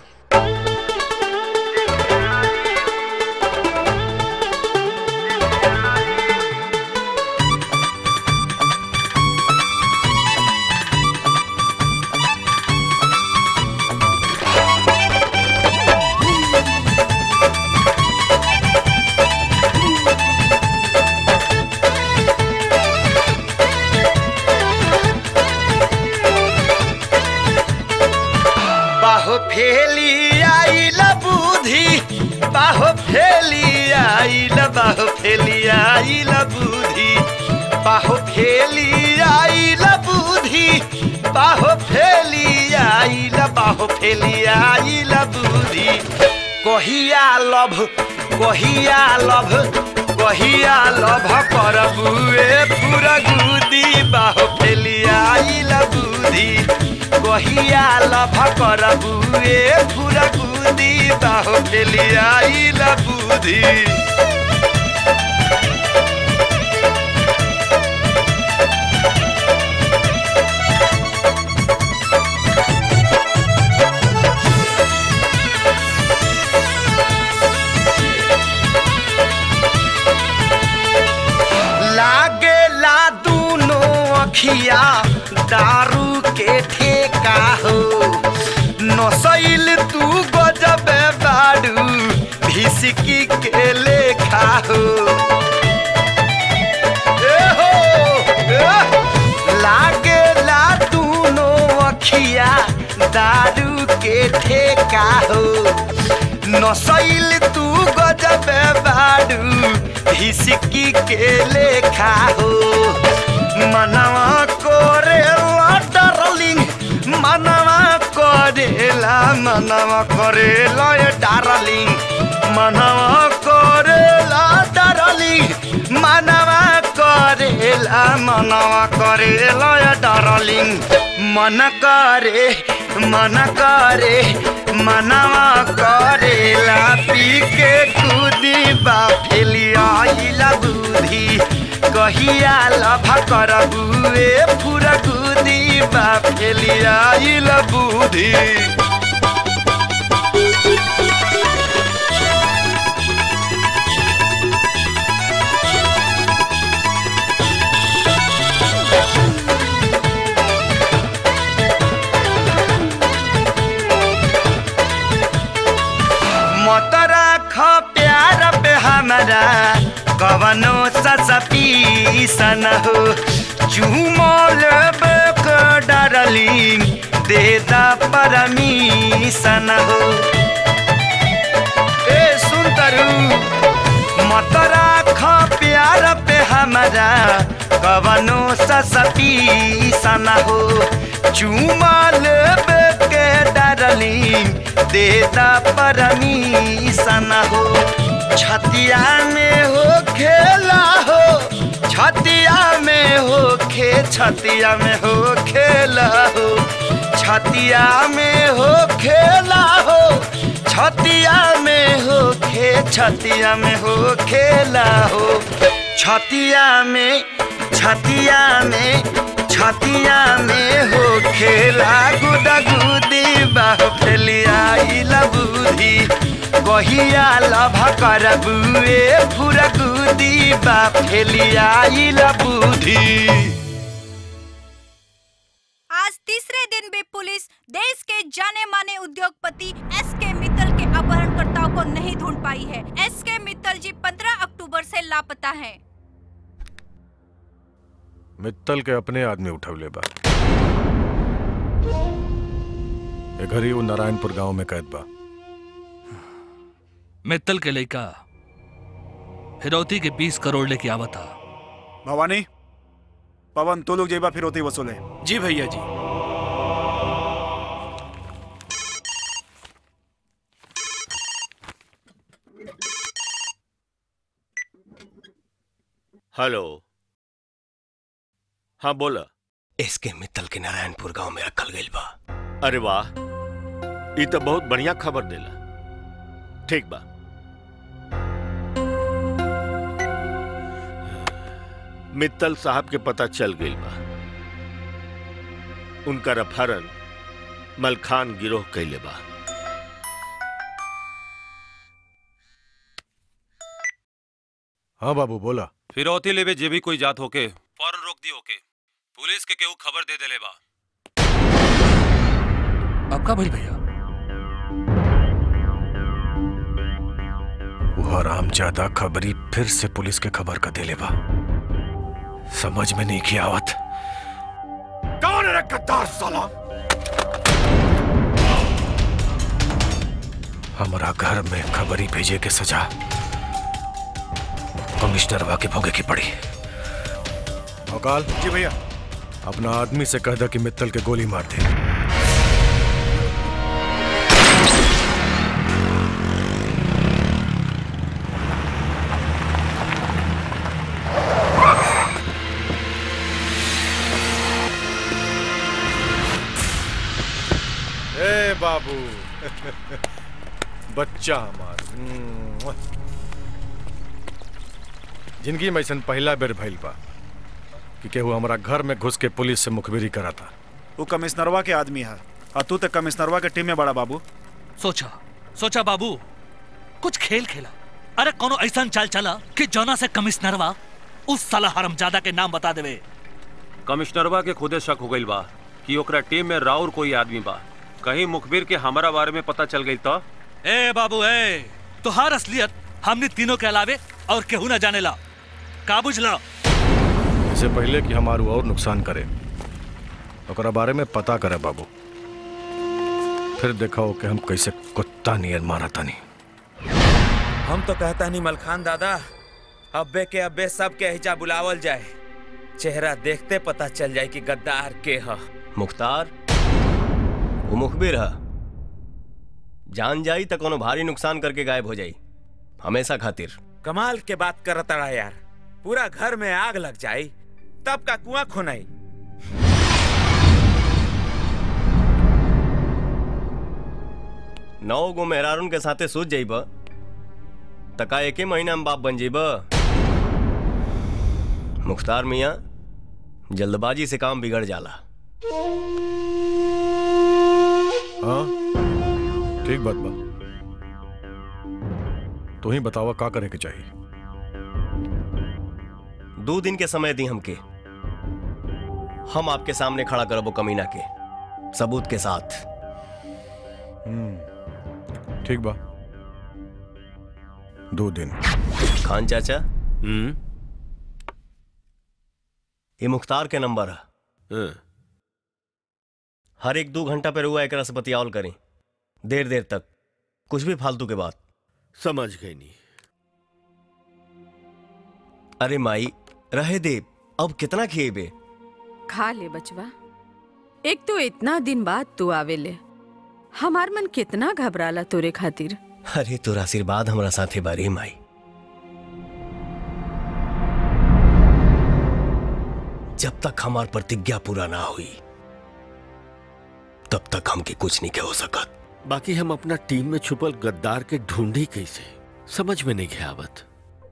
बाहो फेली आइल बुद्धि, बाहो फेली आइल, बाहो फेली आइल बुद्धि, बाहो फेली आइल बुद्धि, बाहो फेली आइल, बाहो फेली आइल बुद्धि। कहिया लभ, कहिया लभ, कहिया लभ करबुए पूरा गुदी, बाहो फेली आइल बुद्धि। कहिया लभ करबुए पूरा गुदी, बाहो फेली आइल बुद्धि। लागे ला दूनो अखिया दारू के ठेका हो, नसैल तू गजबे बाडू भिसकी के लेखा हो। ए हो ए, लागे ला दूनो अखिया दारू के ठेका हो, नसैल तू गजबे बाडू भिसकी के लेखा हो। मनवा करेला डार्लिंग, मनवा करेला, मनवा करेला डार्लिंग, मनवा करेला डार्लिंग, मनवा करेला, मनवा करेला डार्लिंग। मन करे, मन करे, मनवा करेला पी के कूदी, बाफेली आइल बुद्धि। कहिया लभ करबुए पूरा गुदी, बाफेली आइल बुद्धि। मत राख प्यार पे हमारा कवनो ससपीसन हो, चुमल बेक डार्लिंग दे दा परमिशन हो। ए सुन तरु, मत राख प्यार पे हमारा कवनो ससपीसन हो, चुमल बेक डार्लिंग दे दा परमिशन हो। छतिया में हो खेला हो, छतिया में हो खे, छतिया में हो खेला हो, छतिया में हो खेला हो, छतिया में हो खे, छतिया में हो खेला हो। छतिया में, छतिया में, छतिया में हो खेला गुदा गुदी, बाफेली आइल बुद्धि। कहिया लभ करबुए पूरा गुदी, बाफेली आइल बुद्धि। आज तीसरे दिन भी पुलिस देश के जाने माने उद्योगपति एस के मित्तल के अपहरणकर्ताओं को नहीं ढूंढ पाई है। एस के मित्तल जी पंद्रह अक्टूबर से लापता हैं। मित्तल के अपने आदमी उठवले बा। ए घरी वो नारायणपुर गांव में कैद बा। मित्तल के लइका फिरौती के बीस करोड़ लेके आवता। भवानी पवन तू लोग जेबा फिर होती वसूले। जी भैया जी। हेलो, हाँ बोला। इसके मित्तल के नारायणपुर गांव में रखल गइल बा। अरे वाह, ये तो बहुत बढ़िया खबर देला। ठीक बा, मित्तल साहब के पता चल गइल बा। उनका अपहरण मलखान गिरोह कैले बा। हाँ बाबू बोला। फिरौती लेवे जे भी कोई जात होके फौरन रोक दी होके। पुलिस के केहू खबर दे देले बा। आपका भाई भैया वो हरामजादा खबरी फिर से पुलिस के खबर का देले बा। समझ में नहीं की आवत। कौन है गद्दार साला? हमारा घर में खबरी भेजे के सजा कमिश्नरवा के भोगे की पड़ी। अकाल जी भैया। अपना आदमी से कह दे कि मित्तल के गोली मार दे। ए बाबू बच्चा हमार जिंदगी में ऐसा पहला बेर भइल बा कि केहू हमारा घर में घुस के पुलिस से मुखबिरी करा था। वो कमिश्नरवा के आदमी है और तू तो कमिश्नरवा के टीम में बड़ा बाबू। सोचा सोचा बाबू, कुछ खेल खेला। अरे कोनो ऐसा चाल चला कि जौना से कमिश्नरवा उस साला हरामजादा के नाम बता देवे। कमिश्नरवा के खुदे शक हो गइल बा कि ओकरा टीम में राउर कोई आदमी बा। कहीं मुखबिर के हमारा बारे में पता चल गई तो? ए बाबू ए, तुहार असलियत हमने तीनों के अलावे और केहू न जाने ला। का बुझला? इससे पहले कि हमारू और नुकसान करे ओकरा बारे में पता करे बाबू, फिर देखो कि हम कैसे कुत्ता नियर मारा तानी। हम तो कहता नहीं मलखान दादा, अब्बे के अब्बे सब के हिजा बुलावल जाए। चेहरा देखते पता चल जाए कि गद्दार के है। मुख्तार वो मुखबिर है, जान जाई तो कोनो भारी नुकसान करके गायब हो जाई हमेशा खातिर। कमाल के बात करता रहा यार। पूरा घर में आग लग जाए तब का कुआं खोनाई। नौ गो मेहरारून के साथे सूझ जाइब तका एक ही महीना में बाप बन जाइब। मुख्तार मियाँ, जल्दबाजी से काम बिगड़ जाला। हाँ ठीक बात बा। तो ही बतावा का करे के चाहिए। दो दिन के समय दी हमके, हम आपके सामने खड़ा करबो कमीना के सबूत के साथ। हम्म ठीक बा, दो दिन। खान चाचा, हम्म ये मुख्तार के नंबर है। हर एक दो घंटा पे रुआ एकरा से बतियावल करें, देर देर तक, कुछ भी फालतू के बात। समझ गई नहीं। अरे माई रहे दे, अब कितना खिएबे? खा ले बचवा। एक तो इतना दिन बाद तू आवेले, हमार मन कितना घबराला तोरे खातिर। अरे तोरा आशीर्वाद हमारा साथे बारी माई। जब तक हमार प्रतिज्ञा पूरा ना हुई तब तक हमके कुछ नहीं हो सकत। बाकी हम अपना टीम में छुपल गद्दार के ढूंढी कैसे, समझ में नहीं गया आवत।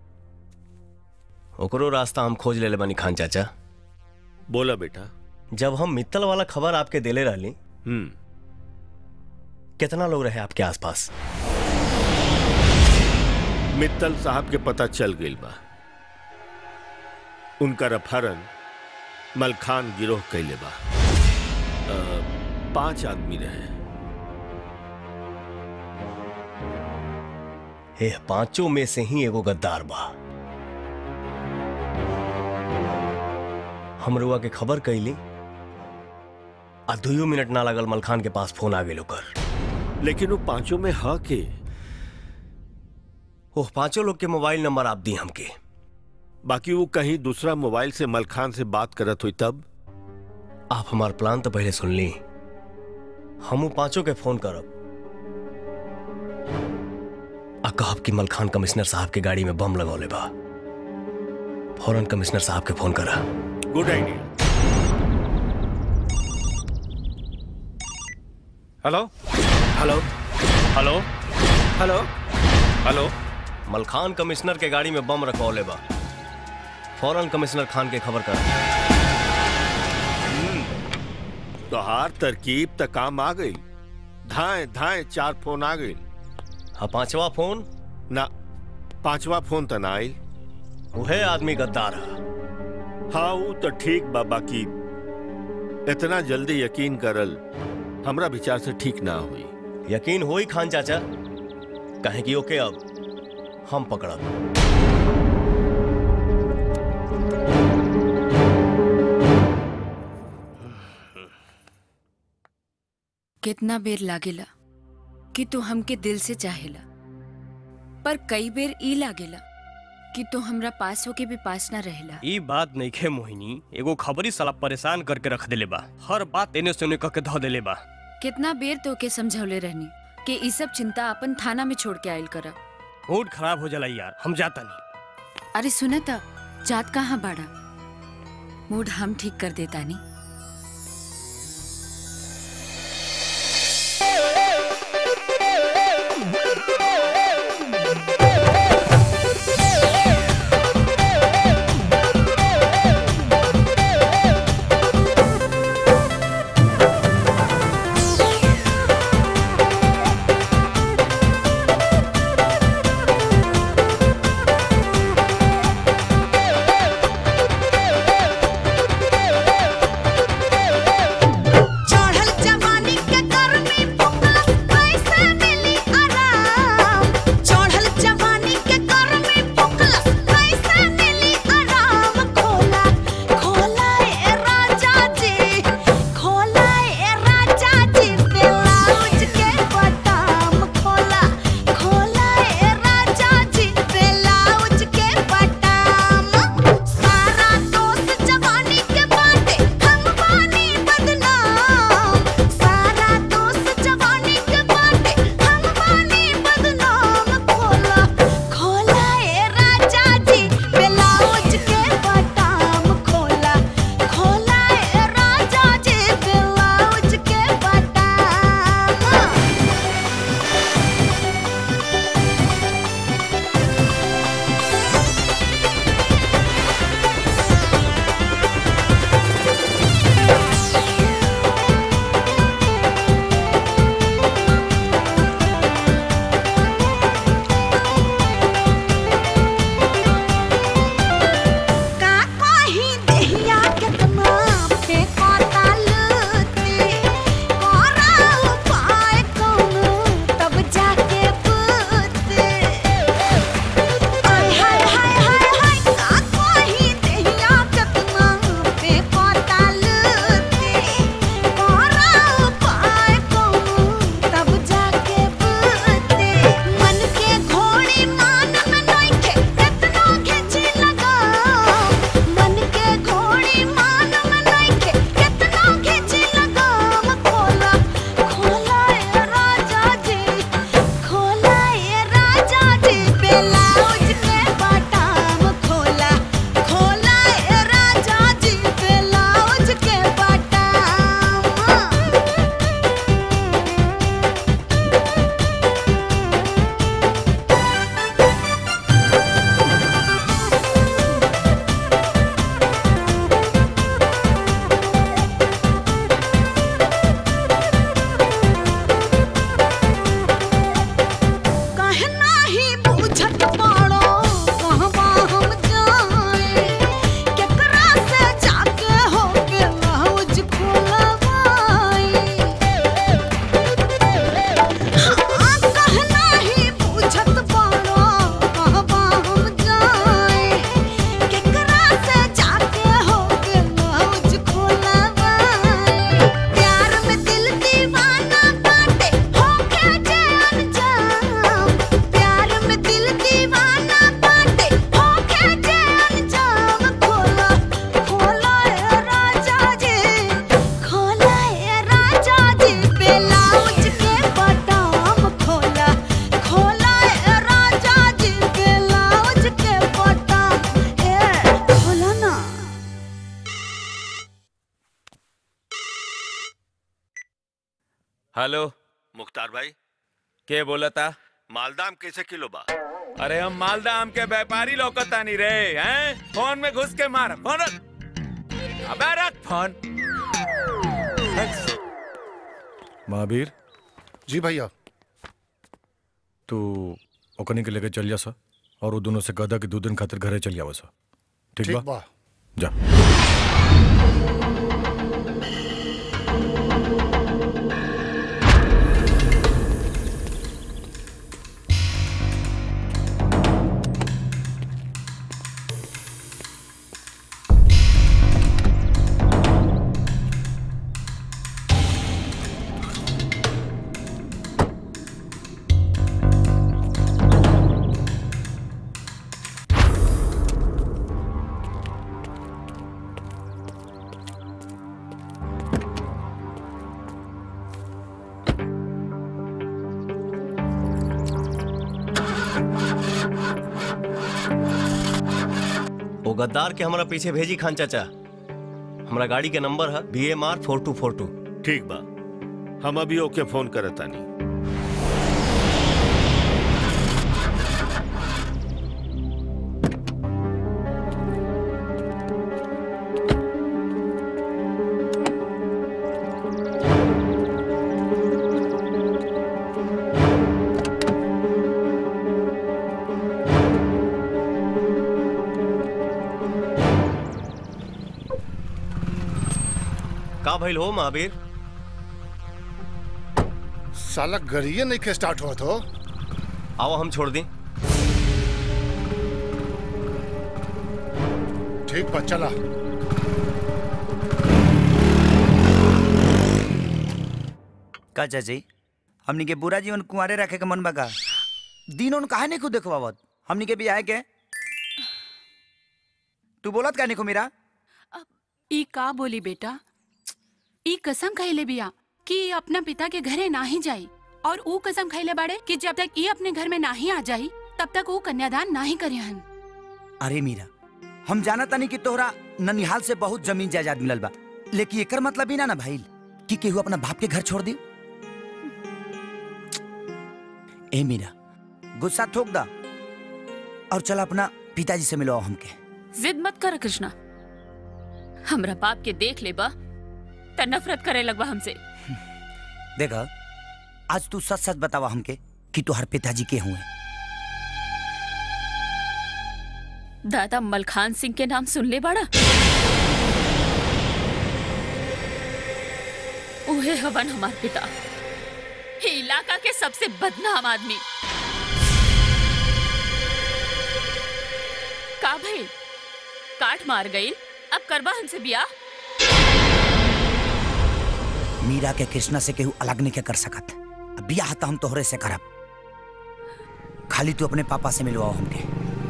ओकरो रास्ता हम खोज ले ले बनी खान चाचा। बोला बेटा। जब हम मित्तल वाला खबर आपके देले रहली, हम्म कितना लोग रहे आपके आसपास? मित्तल साहब के पता चल गई बा। उनका अपहरण मलखान गिरोह कैले बा। पांच आदमी रहे। हे पांचों में से ही एगो गद्दार बा। हमरुआ के खबर कैली आ दुइयो मिनट ना लगल मलखान के पास फोन आ गए ओकर। लेकिन वो पांचों में हा के? वो पांचों लोग के मोबाइल नंबर आप दी हमके। बाकी वो कहीं दूसरा मोबाइल से मलखान से बात करत हुई तब। आप हमार प्लान तो पहले सुन ली। हम पांचों के फोन करब आ कहब कि मलखान कमिश्नर साहब के गाड़ी में बम लगौले बा। फौरन कमिश्नर साहब के फोन करा। Good idea. Hello hello hello hello hello Malkhan commissioner के गाड़ी में बम रखौले बा। फौरन कमिश्नर खान के खबर करा। तो हार तरकीब तक काम आ गई। धाए धाए चार फोन आ गई। हाँ पांचवा फोन ना, पांचवा फोन तो ना आई। वह आदमी गद्दार है। हाँ वो तो ठीक बा, बाकी इतना जल्दी यकीन करल हमरा विचार से ठीक ना हुई। यकीन होई खान चाचा, कहे कि ओके अब हम पकड़ब। कितना बेर लागेला कि तू हमके दिल से चाहेला, पर कई बेर ई लागेला कि तू हमरा पास होके भी पास ना रहेला। ई बात नहीं खे मोहिनी, एगो खबरी साला परेशान करके रख देले बा। हर बात एने से ओने कह के धो देले बा। कितना बेर तो के समझौले रहनी कि ई सब चिंता अपन थाना में छोड़ के आयल करा। मूड खराब हो जाला यार, हम जाता नहीं। अरे सुना था, जात कहाँ बाड़ा? मूड हम ठीक कर देता नहीं। हेलो मुख्तार भाई के बोला था? मालदा आम कैसे किलो बा? अरे हम मालदा आम के व्यापारी लौकता नहीं रे हैं? फोन में घुस के मार फोन रख। अबे रख फोन। महावीर जी भैया। तू ओकनी के लेके चल जा सा और वो दोनों से गदा के दो दिन खातिर घरे चल जावा सा। ठीक, ठीक बा? बा। जा। गद्दार के हमारा पीछे भेजी खान चाचा। हमारा गाड़ी के नंबर है B M R four two four two. ठीक बा, हम अभी ओके फोन करता नहीं। का भइल हो महावीर? साला गरिए नहीं के स्टार्ट हुआ तो आओ हम छोड़ दी। ठीक बा चला। का चाची हमनी के बुरा जीवन कुंवारे रखे के मन बका दिन उन काहे नहीं खुद देखवावत हमनी के भी आए के तू बोलत का नहीं को मेरा ई का बोली बेटा? ई कसम खैले बिया कि अपना पिता के घरे ना ही जाई और ऊ कसम खैले बाड़े कि जब तक ई अपने घर में ना ही आ जाई तब तक वो कन्यादान ना ही करिहन। अरे मीरा हम जाना तानी कि तोहरा ननिहाल से बहुत जमीन जायदाद मिलल बा, लेकिन एकर मतलब ही ना ना भाई कि केहू अपना बाप के घर छोड़ दी। ए मीरा गुस्सा ठोक दा और चल अपना पिताजी से मिलो हमके। जिद मत कर कृष्णा, हमरा बाप के देख ले बा त नफरत करे लगवा हमसे। देखा आज तू सच सच बतावा हमके कि तुहार पिताजी के हुए। दादा मलखान सिंह के नाम सुन ले बाड़ा? उहे हवन हमार पिता, ही इलाका के सबसे बदनाम आदमी। का भइल? काट मार गई, अब करबा हमसे बियाह? मीरा के कृष्णा से केहू अलग नहीं के कर सकत। बियाह तो हम तोहरे से करब, खाली तू अपने पापा से मिलवाओ हमके।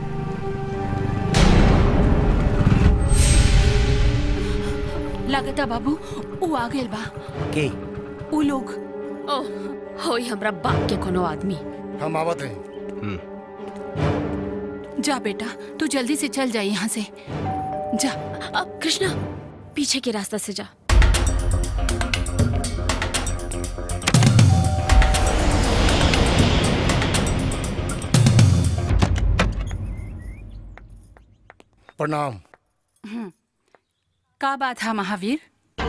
लगता बाबू ऊ आ गेल बा। के? ऊ लोग। ओह होई हमरा बाप के कोनो आदमी। हम आवत हैं। जा बेटा तू जल्दी से चल जा यहाँ से जा। अब कृष्णा पीछे के रास्ता से जा। प्रणाम। का बात है महावीर?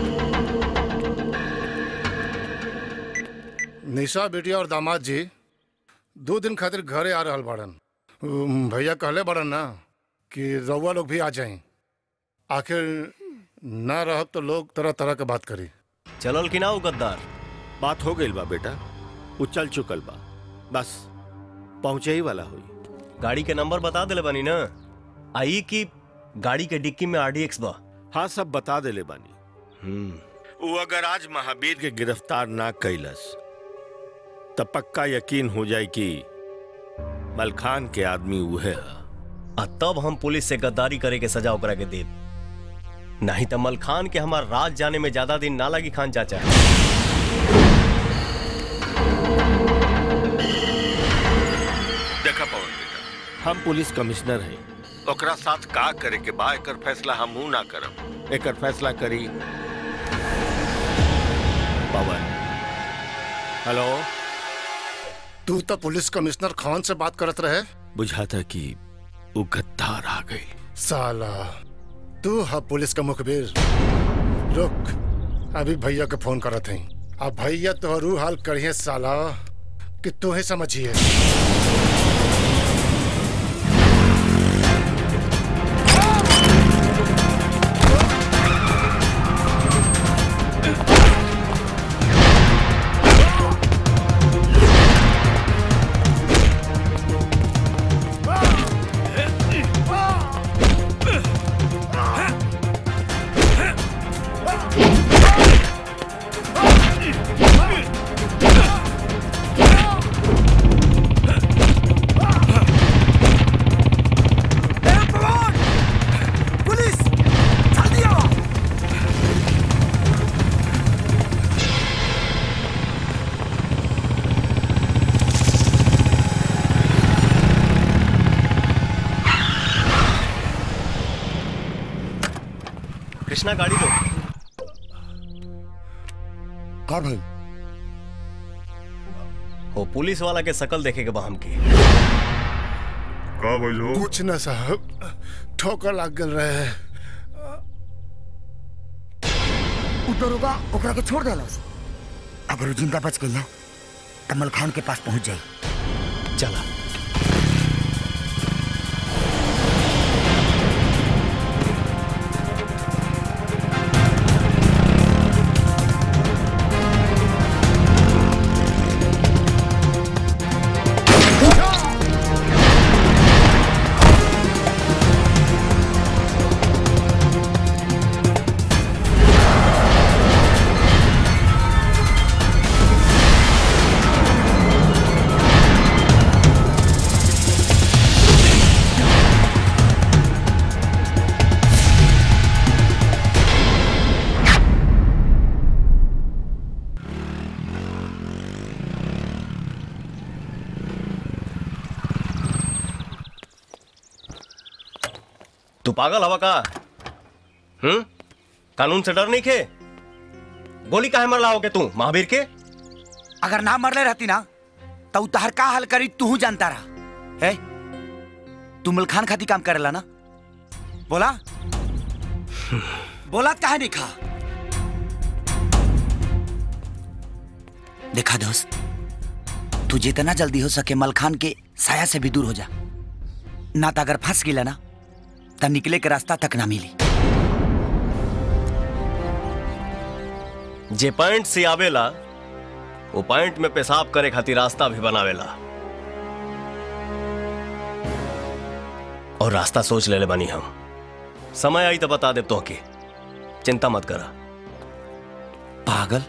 निशा बेटिया और दामाद जी दो दिन खातिर घरे आ रहल बाड़न। भैया कहले बाड़न ना कि रउआ लोग भी आ जाएं। आखिर ना रहब तो लोग तरह तरह के बात करी। चलल कि ना गद्दार? बात हो गई बा बेटा, वो चल चुकल बा, बस पहुंचे ही वाला हुई। गाड़ी के नंबर बता दिले बानी ना? आई की गाड़ी के डिक्की में आर डी एक्स बा। हाँ सब बता दिले बानी। हम्म वो अगर आज महावीर के गिरफ्तार ना कैलस तब पक्का यकीन हो जाए कि मलखान के आदमी उहे है। आ तब हम पुलिस से गद्दारी करे के सजा ओकरा के देब। नहीं तो मलखान के हमार राज जाने में ज्यादा दिन ना लगी खान चाचा। देखा पवन बेटा, हम पुलिस कमिश्नर हैं, ओकरा साथ का करे के बा एकर फैसला हम ना करब। एकर फैसला करी पवन। हेलो। तू तो पुलिस कमिश्नर खान से बात करत रहे। बुझाता कि वो गद्दार आ गई। साला तू है पुलिस का मुखबिर। रुक, अभी भैया के फोन करत हैं। अब भैया तो रू हाल करिए साला कि तू ही समझिए। कृष्णा गाड़ी लो। का भाई? वो पुलिस वाला के शकल देखे के बहम की। का बोलो? कुछ न साहब, ठोकर लाग गल रहे। उतरोगा ओकरा के छोड़ देलस। अगर वो जिंदा बच गई ना तो मलखान के पास पहुंच जाई। चला। तू पागल हवा का? हम्म कानून से डर नहीं खे? गोली काहे मरला होगे तू महावीर के? अगर ना मरले रहती ना तो तहर का हल करी तू जानता रहा है। तू मलखान खाती काम करेला ना? बोला बोला काहे नहीं खा? देखा दोस्त, तू जितना जल्दी हो सके मलखान के साया से भी दूर हो जा, ना तो अगर फंस गिला ना तो निकले के रास्ता तक ना मिली। जे पॉइंट से आवेला वो पॉइंट में पेशाब करे खातिर रास्ता भी बनावेला। और रास्ता सोच ले ले बनी हम। समय आई तो बता दे तो के, चिंता मत करा। पागल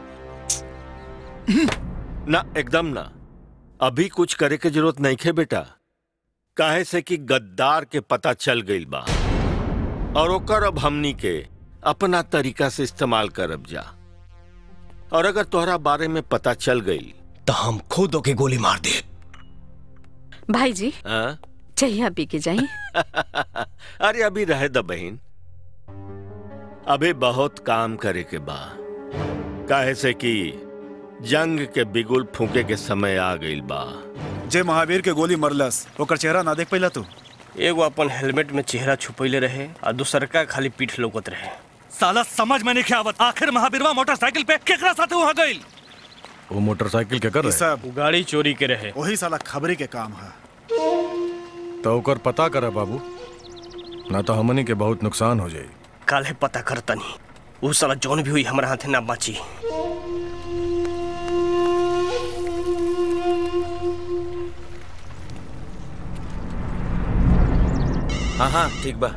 ना, एकदम ना। अभी कुछ करे के जरूरत नहीं खे बेटा। काहे से कि गद्दार के पता चल गई बा और ओकर अब हमनी के अपना तरीका से इस्तेमाल करब जा। और अगर तोहरा बारे में पता चल गई तो हम खुद ओके गोली मार दे। भाई जी चाहिए पी के जाई। अरे अभी रहे द बहन, अभी बहुत काम करे के बा। काहे से कि जंग के बिगुल फूके के समय आ गई बा। जे महावीर के गोली मरलस ओकर चेहरा ना देख पैला तू? एगो अपन हेलमेट में चेहरा छुपैले रहे और दूसर का खाली पीठ लौकत रहे। साला समझ में नहीं क्या आवत। आखिर महावीरवा मोटरसाइकिल पे केकरा साथे वहां गइल? वो मोटरसाइकिल के कर रहे? सब गाड़ी चोरी के रहे। वही साला खबरी के काम है। तो ओकर पता करा बाबू, ना तो हमनी के बहुत नुकसान हो जाए। काले पता करतनी, वो साला जौन भी हुई हमारे हाथे ना बाची। हाँ हाँ ठीक बा।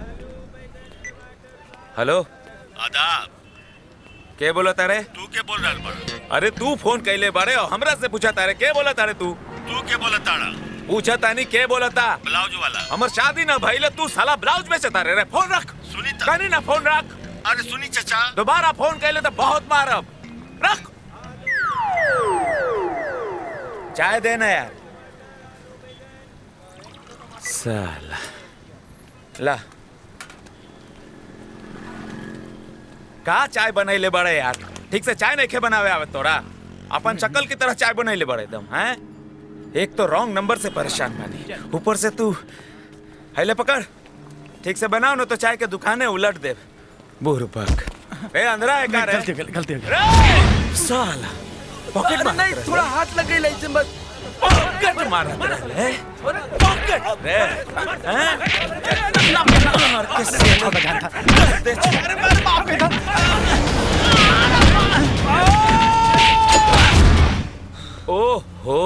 हेलो आदाब। के बोला तारे? तू के बोल रहा बड़ा? अरे तू फोन कैले बारे और हमरा से पूछा तारे के बोला तारे? तू तू के बोला ताड़ा? पूछा तानी के बोला ता? ब्लाउज वाला। हमर शादी ना भइले तू साला ब्लाउज में से तारे रे। फोन रख। सुनी कहनी ना फोन रख। अरे सुनी चाचा, दोबारा फोन कैले तो बहुत मारब। रख। चाय देना यार। साला ला का चाय बनैले बड़े यार? ठीक से चाय नहीं खे बनावे आवे तोरा? अपन शक्ल की तरह चाय बनैले बड़े एकदम हैं। एक तो रॉन्ग नंबर से परेशान बानी, ऊपर से तू हैले पकड़, ठीक से बनाओ ना तो चाय के दुकाने उलट दे। बुरबक ए अंधरा है का रे? गलती गलती गलती साला पॉकेट मार नहीं, थोड़ा हाथ लग गई ऐसे बस। पॉकेट मार रहे पॉकेट रे हैं? मार के सेल बजा था। अरे मार बाप के ओहो,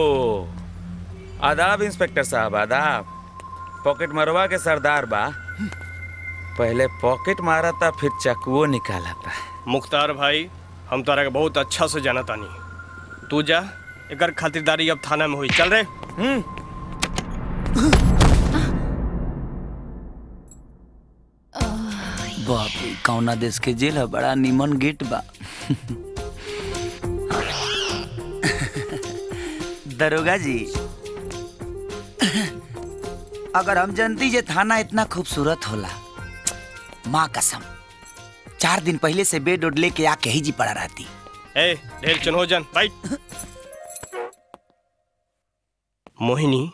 आदाब इंस्पेक्टर साहब, आदाब। पॉकेट मरवा के सरदार बा, पहले पॉकेट मारा था फिर चकुओ निकाला था। मुख्तार भाई, हम तारा के बहुत अच्छा से जाना तानी। तू जा, एकर खातिरदारी अब थाना में हुई। चल रे। बाप रे, कौना देश के जेल है, बड़ा निमन गेट बा। दरोगा जी, अगर हम जानती जे थाना इतना खूबसूरत होला, माँ कसम चार दिन पहले से बेड उड लेके आके ही जी पड़ा रहती। ए, ढेर चनो जन, बैठ। मोहिनी,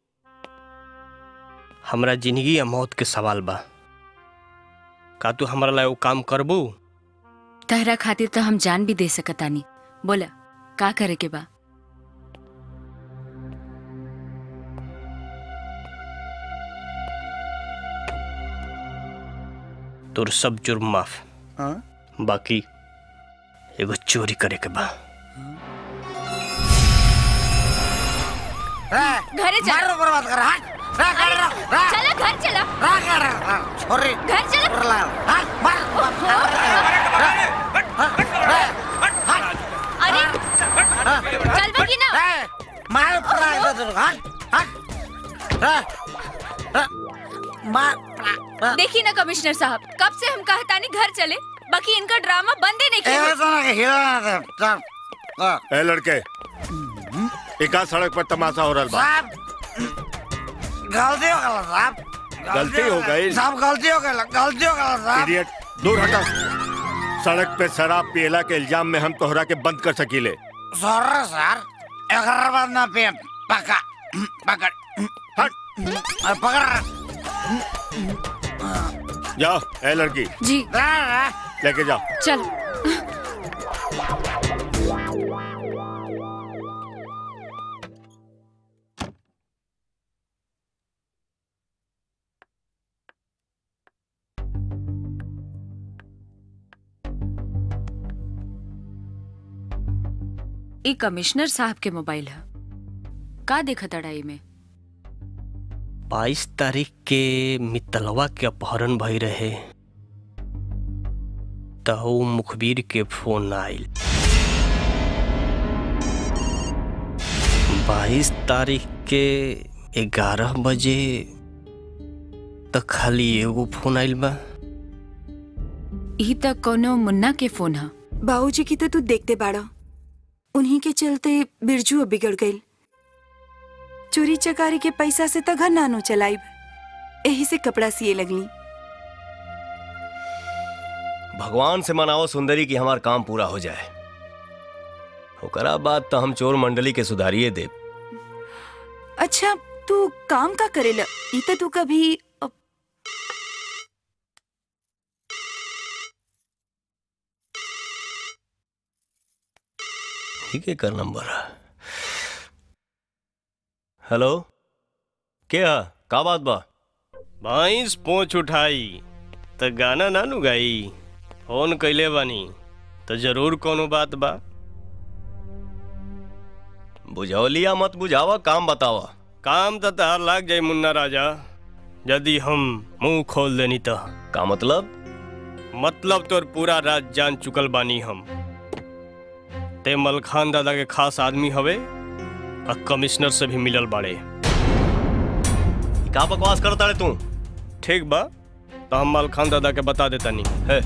हमरा जिंदगी या मौत के सवाल बा। का तू हमरा ला वो काम करबू? तहरा खातिर तो हम जान भी दे सकतानी। बोला का करे के बा? तोर सब जुर्म माफ, बाकी एगो चोरी करे के बा। घरे चला। बर्बाद कर। हट चला घर चला। छोरी घर चला। अरे चल बगी ना। मार मार। देखिए ना कमिश्नर साहब, कब से हम कहतानी घर चले, बाकी इनका ड्रामा बंद ही नहीं किया। ए लड़के, एका सड़क पर तमाशा हो रहा बा। गलती हो गई साहब, गलती हो गई साहब, गलती हो गई, गलती हो गई साहब। इडियट, दूर हटा। सड़क पे शराब पियला के इल्जाम में हम तोहरा के बंद कर सकीले। सॉरी सर, एक बार ना पे पकड़ पकड़ हट पकड़। जाओ ए लड़की जी, लेके जाओ। चलो। ई कमिश्नर साहब के मोबाइल है, का देखा तड़ाई में? बाईस तारीख के मित्तलवा के अपहरण भई रहे, तहु मुखबिर के फोन आइल। बाईस तारीख के ग्यारह बजे तक खाली एगो फोन आइल बा। ई तक कोनो मुन्ना के फोन है। बाबूजी की तो तू देखते बाड़ा, उन्हीं के चलते बिरजू बिगड़ गई। चोरी चकारी के पैसा से तो घर नानो चलाई, यही से कपड़ा सिए लगली। भगवान से मनाओ सुंदरी की हमार काम पूरा हो जाए, ओकरा बाद तो हम चोर मंडली के सुधारिए दे। अच्छा, तू काम का करेला? ई तो तू कभी ठीक है, कर नंबर। हेलो, क्या का बात बा? भैंस पोंछ उठाई तो गाना नानू गाई। फोन कैले बानी तो जरूर कोनो बात बा। बुझौलिया मत बुझावा, काम बतावा। काम तो तहार लाग जाए मुन्ना राजा, यदि हम मुंह खोल देनी तो। का मतलब? मतलब तोर पूरा राज जान चुकल बानी हम। ते मलखान दादा के खास आदमी हवे और कमिश्नर से भी मिलल बाड़े। का बकवास करता रे तू? ठीक बा, तो हम मलखान दादा के बता देता नहीं है।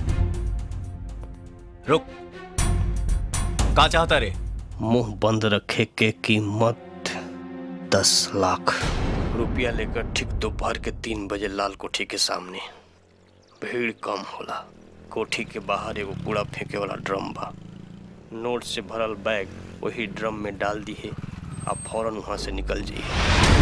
रुक, का चाहता रे? मुंह बंद रखे के कीमत दस लाख रुपया लेकर ठीक दोपहर के तीन बजे लाल कोठी के सामने। भीड़ कम होला, कोठी के बाहर एगो कूड़ा फेंके वाला ड्रम बा, नोट से भरल बैग वही ड्रम में डाल दी है। आप फौरन वहां से निकल जाइए।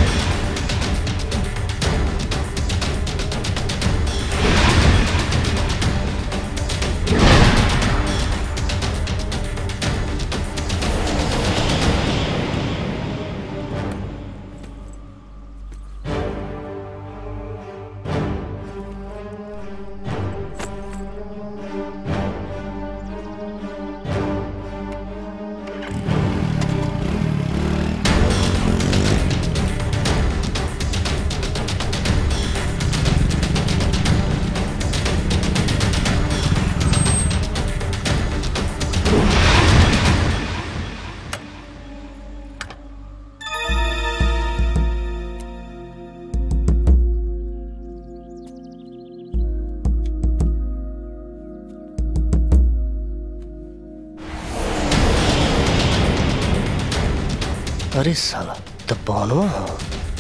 अरे साला तो पौनवा हो।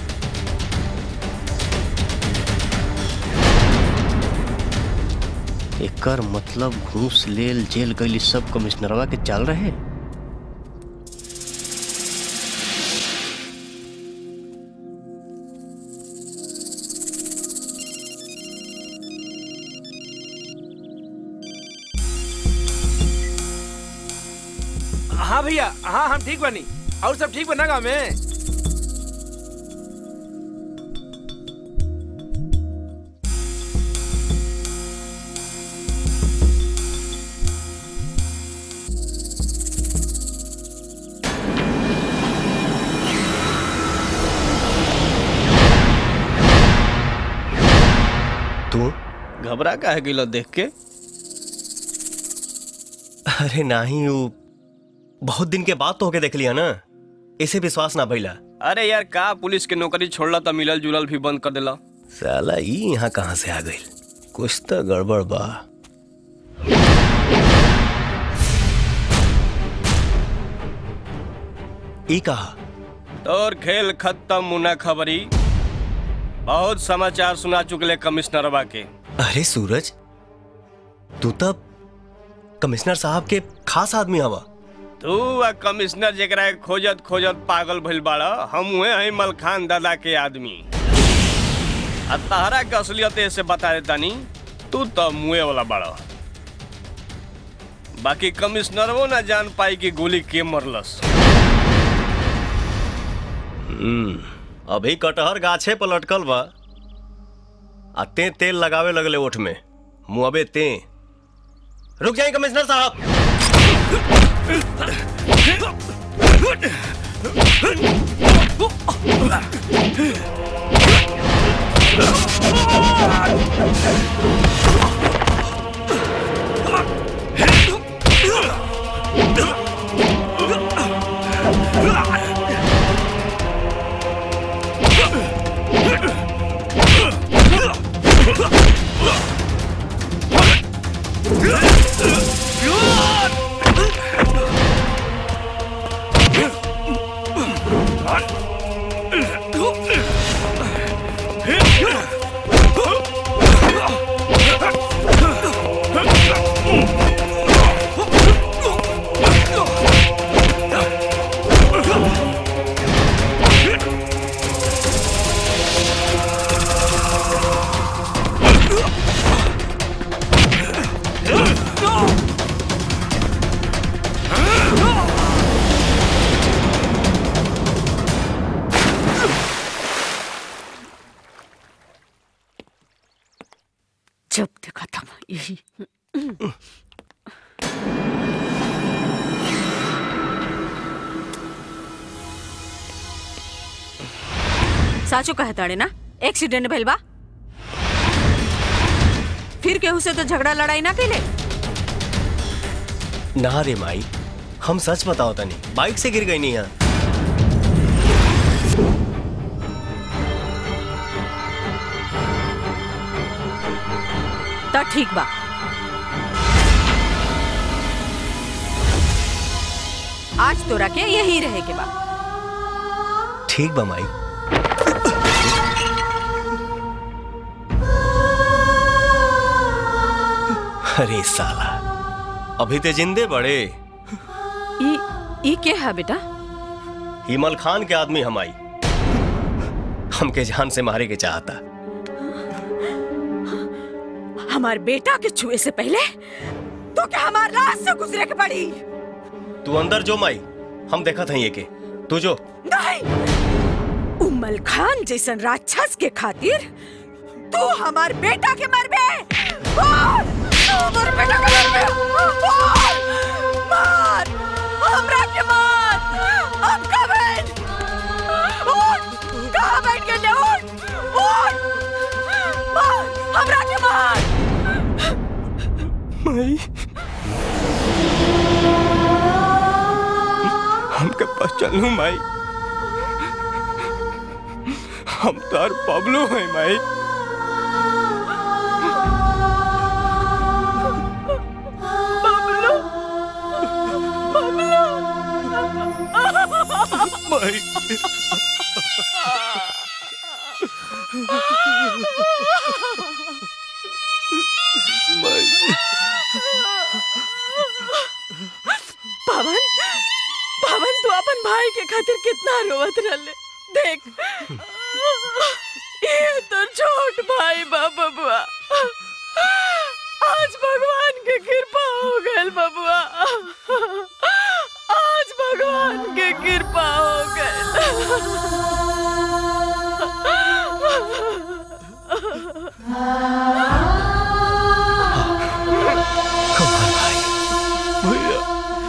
एकर मतलब घूस लेल जेल गई सब कमिश्नरवा के चल रहे। हाँ भैया, हाँ हम ठीक बनी और सब ठीक बना गाँव में। तू घबरा का है गिला देख के? अरे नहीं, वो बहुत दिन के बाद तो होके देख लिया ना, इसे विश्वास ना भइला। अरे यार का पुलिस के नौकरी छोड़ला तो मिलल जुलल भी बंद कर देला। साला ई यहाँ कहाँ से आ गई? कुछ तो गड़बड़ बा। ई कहा तोर खेल खत्म मुना खबरी। बहुत समाचार सुना चुकले कमिश्नरवा के। अरे सूरज, तू तब कमिश्नर साहब के खास आदमी हवा। तू आ कमिश्नर जेकरा खोजत खोजत पागल भइल बाड़ा, हम हुए हैं मलखान दादा के आदमी। आ तहरा के असलियत से बता देतानी, तू तो मुए वाला बाड़ा। बाकी कमिश्नरवो ना जान पाई कि गोली के मरलस। हम्म, अभी कटहर गाछे पर लटकल बा आ ते तेल लगावे लगले ओठ में। मुआबे ते रुक जाए कमिश्नर साहब। जब देखा था यही। साचो कहताड़े ना एक्सीडेंट भइल बा। फिर केहू से तो झगड़ा लड़ाई ना कैले? ना रे माई, हम सच बताओ तनी, बाइक से गिर गई नहीं यहाँ। तो ठीक बा। आज तोरा के यही रहे के बा। ठीक बा माई। अरे साला, अभी ते जिंदे बड़े, ई ई के है बेटा? हिमल खान के आदमी हम आई हमके जान से मारे के चाहता। हमार बेटा के छुए से पहले तो क्या हमार रात से गुजरे के पड़ी? तू अंदर जो माई, हम देखा था ये के तू जो। नहीं, उमल खान जैसन राक्षस के खातिर तू हमार बेटा के मरबे। बोल, तू हमार बेटा के मरबे। बोल, मार, हमरा के मार। हम कहाँ बैठ? उठ, कहाँ बैठ के ले उठ, उठ, मार, हमरा के मार। माई, हमके पहचान लू माई, हम तार बबलू हैं माई। बबलू, बबलू, माई। माई। पवन, पवन तू अपन भाई के खातिर कितना रोवत रहले। देख, ये तो छोट भाई बा बबुआ, आज भगवान के कृपा हो गइल बबुआ, आज भगवान के कृपा हो गइल। भैया,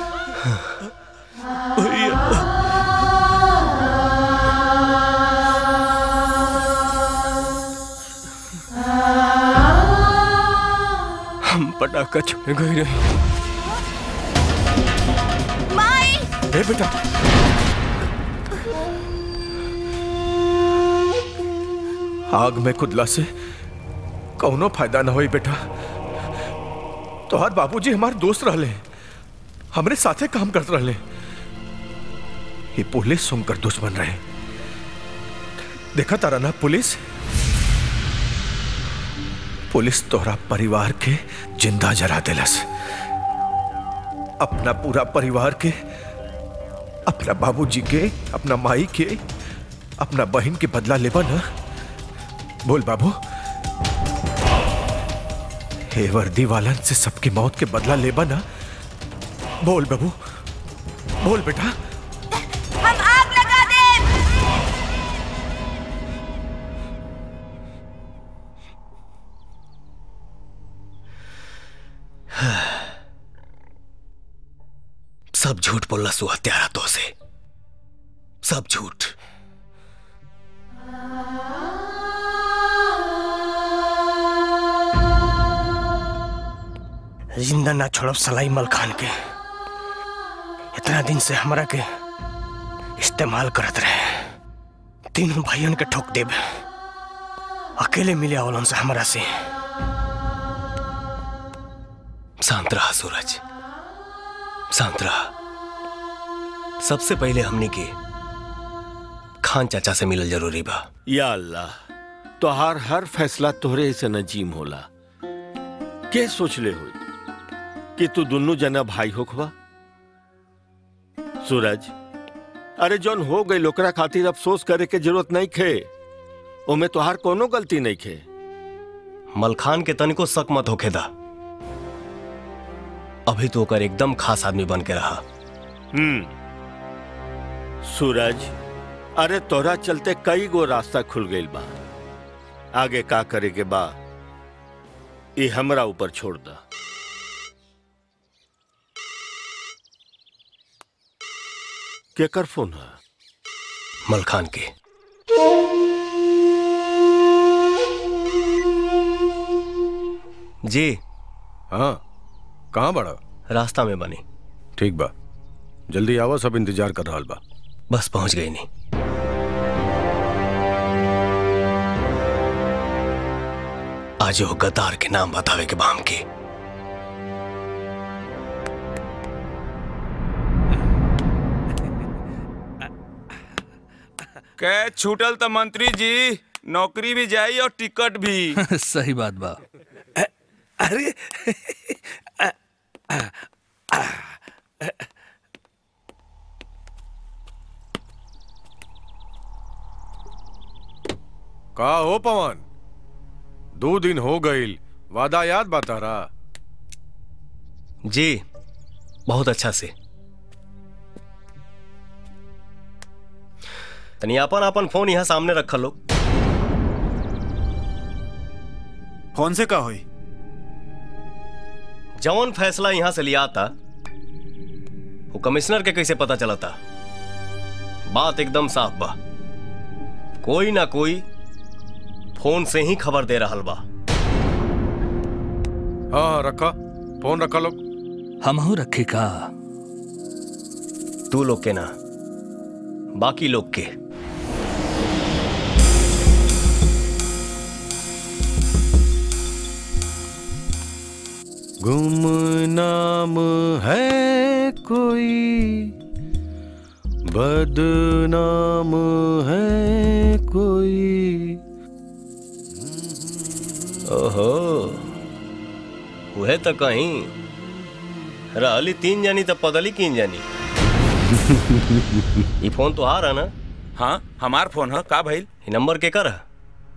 भैया, हम पटाखा छूने गए रहे। माई, ए बेटा, आग में कुदला से कौनो फायदा न होई बेटा। तोहार बाबूजी हमार दोस्त रहले, हमरे साथे काम करते रहले। ये पुलिस सुनकर दुश्मन रहे। देखा तारा ना, पुलिस पुलिस तोहरा परिवार के जिंदा जला देलस। अपना पूरा परिवार के, अपना बाबूजी के, अपना माई के, अपना बहन के बदला लेबा ना। बोल बाबू, हे वर्दी वालन से सबकी मौत के बदला लेबा ना। बोल बाबू, बोल बेटा। हम आग लगा दे। सब झूठ बोलना सु हत्यारा तो से, सब झूठ। जिंदा ना छोड़ब सलाई मल खान के। इतना दिन से हमरा के इस्तेमाल करत रहे। तीनों भाइयों के ठोक देब। अकेले मिले आवलन से हमरा से। शांत रहा सूरज, शांत रहा। सबसे पहले हमने के खान चाचा से मिलल जरूरी बा। या अल्लाह, तोहार हर फैसला तोहरे से नजीम होला। के सोच ले हुई कि तू दोनों जना भाई होखबा? सूरज, अरे जौन हो गई ओकरा खातिर अफसोस करे के जरूरत नहीं खे। ओमे तोहार कोनो गलती नहीं खे। मलखान के तनिको शक मत होखे दा। अभी तो ओकर एकदम खास आदमी बन के रहा। हम्म सूरज, अरे तोरा चलते कई गो रास्ता खुल गई बा। आगे का करे के बा ये हमरा ऊपर छोड़ दा। केकर फोन है? मलखान के। जी हाँ, कहाँ बड़ा? रास्ता में बनी। ठीक बा, जल्दी आवा, सब इंतजार कर रहा बा। बस पहुंच गई नहीं। आज वो गद्दार के नाम बतावे के बाम के। कै छूटल तो मंत्री जी, नौकरी भी जाई और टिकट भी। सही बात बा। अरे का हो पवन? दो दिन हो गईल, वादा याद बता रहा? जी बहुत अच्छा से। तनी अपन अपन फोन यहाँ सामने रखा लो। फोन से का हुई? जवन फैसला यहां से लिया था वो कमिश्नर के कैसे पता चला था? बात एकदम साफ बा, कोई ना कोई फोन से ही खबर दे रहा बा। हाँ रखा, फोन रखा लोग। हम हो रखे का? तू लोग के ना, बाकी लोग के। गुमनाम है कोई, बदनाम है कोई। ओहो, वह तो कहीं रहली तीन जानी तो पदली किन जानी। ये फोन तो आ रहा ना? हाँ हमार फोन है। का भाई? ये नंबर केकर है?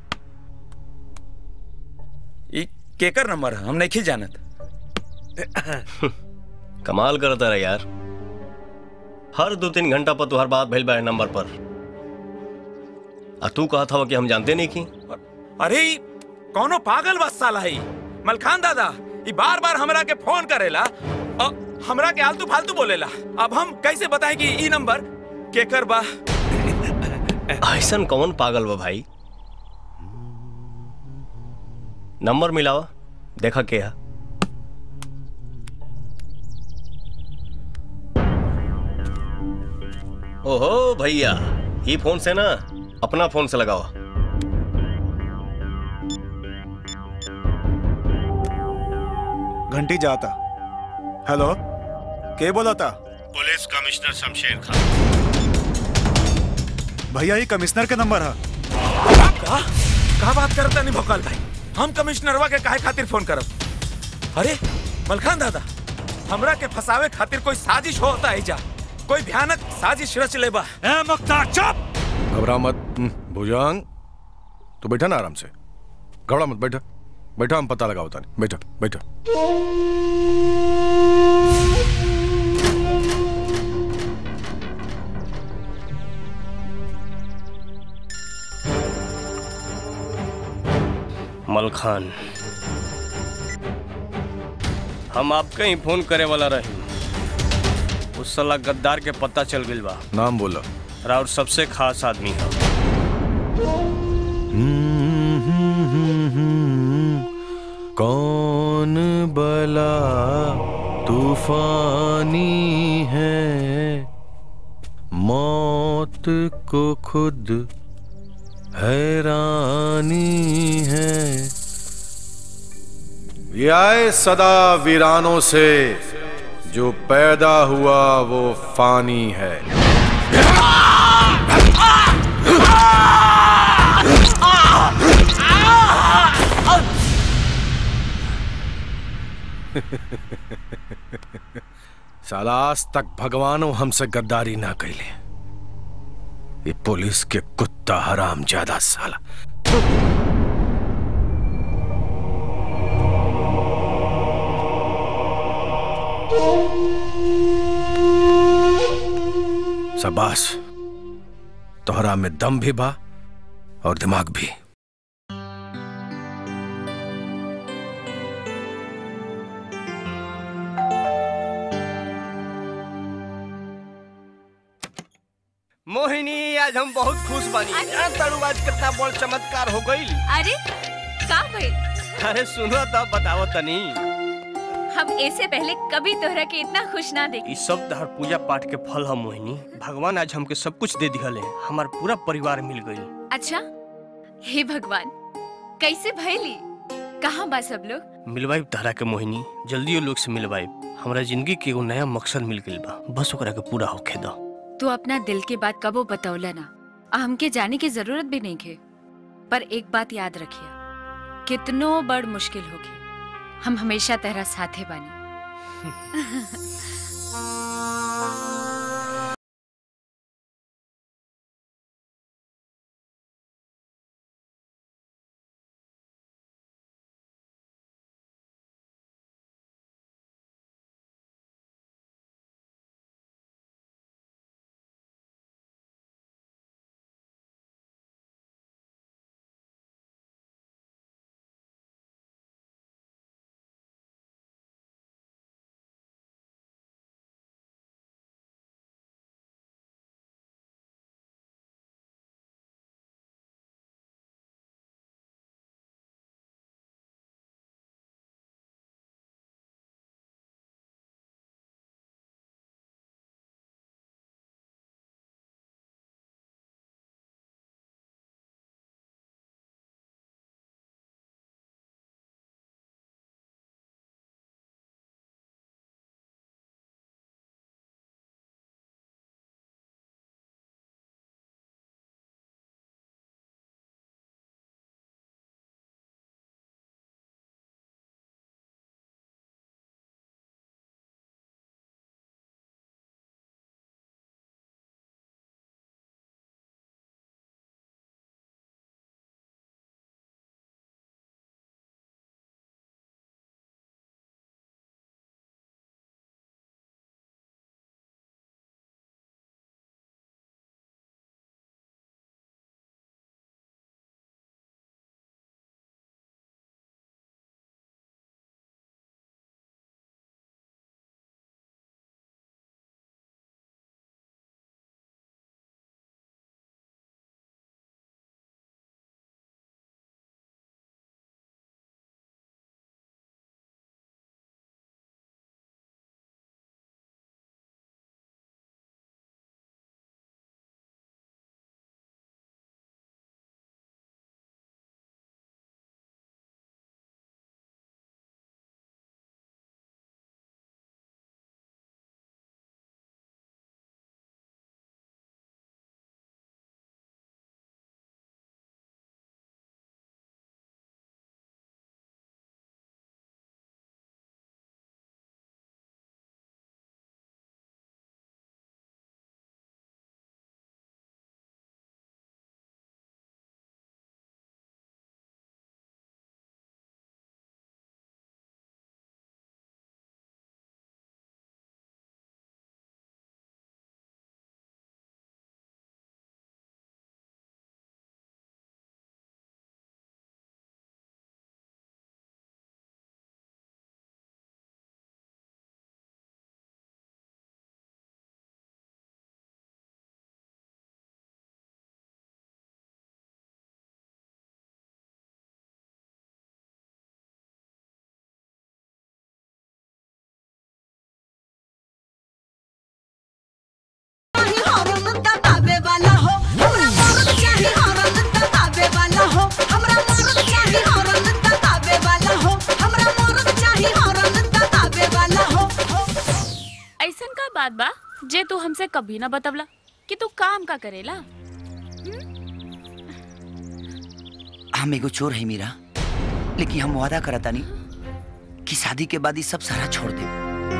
ये केकर नंबर है? हम नहीं जानत। कमाल करता रहा यार, हर दो तीन घंटा पर तुहार बात भइल बा नंबर पर। आ तू कहा था कि हम जानते नहीं की? अरे कौनो पागल बस साला है मलखान दादा, ये बार बार हमरा के फोन करेला और हमरा के आलतू फालतू बोलेला। अब हम कैसे बताएं कि ई नंबर केकर बा? ऐसन कौन पागल बा भाई? नंबर मिलावा, देखा के है। ओहो भैया, ये फोन से ना अपना फोन से लगाओ। घंटी जाता। हेलो, के बोला था? Police commissioner Shamsher Khan. भैया ये कमिश्नर का नंबर है। का? का बात करता नहीं भोकाल भाई? हम कमिश्नरवा के काहे खातिर फोन करब? अरे मलखान दादा, हमरा के फसावे खातिर कोई साजिश होता है जा, कोई भयानक साजिश रच लेबा। ए मुक्ता चुप! घबरा मत भुजंग, तू बैठा ना आराम से, घबरा मत, बैठा बैठा, हम पता लगा होता नहीं। बैठा बैठा। मलखान, हम आपके ही फोन करे वाला रही। उस साला गद्दार के पता चल गइल बा। नाम बोला। राउर सबसे खास आदमी है। कौन बला तूफानी है, मौत को खुद हैरानी है। ये आए सदा वीरानों से, जो पैदा हुआ वो फानी है। साला आज तक भगवानों हमसे गद्दारी ना कैले। ये पुलिस के कुत्ता हराम ज्यादा साला। शाबाश, तोहरा में दम भी बा और दिमाग भी। मोहिनी, आज हम बहुत खुश बानी। तारू आज कितना बड़ चमत्कार हो गई। अरे का भइल? अरे सुनो तो बताओ तनी। हम ऐसे पहले कभी तोहरा के इतना खुश ना देखे। इस सब तहर पूजा पाठ के फल है मोहिनी। भगवान आज हमके सब कुछ दे दिहले, हमार पूरा परिवार मिल गई। अच्छा, हे भगवान, कैसे भइली? कहाँ बा सब लोग? मिलवाई तहरा के मोहिनी, जल्दी वो लोग से मिलवाई। हमारा जिंदगी के एगो नया मकसद मिल गइल बा, बस ओकरा के पूरा होखे दो। तू अपना दिल के बात कबो बतौला ना, हमके जाने की जरूरत भी नहीं है। पर एक बात याद रखिए, कितनो बड़ मुश्किल होगी, हम हमेशा तेरा साथे बानी। हमसे कभी ना बतवला कि तू काम का करेला। हम एगो चोर है मीरा, लेकिन हम वादा करता नहीं कि शादी के बाद ही सब सारा छोड़ दे।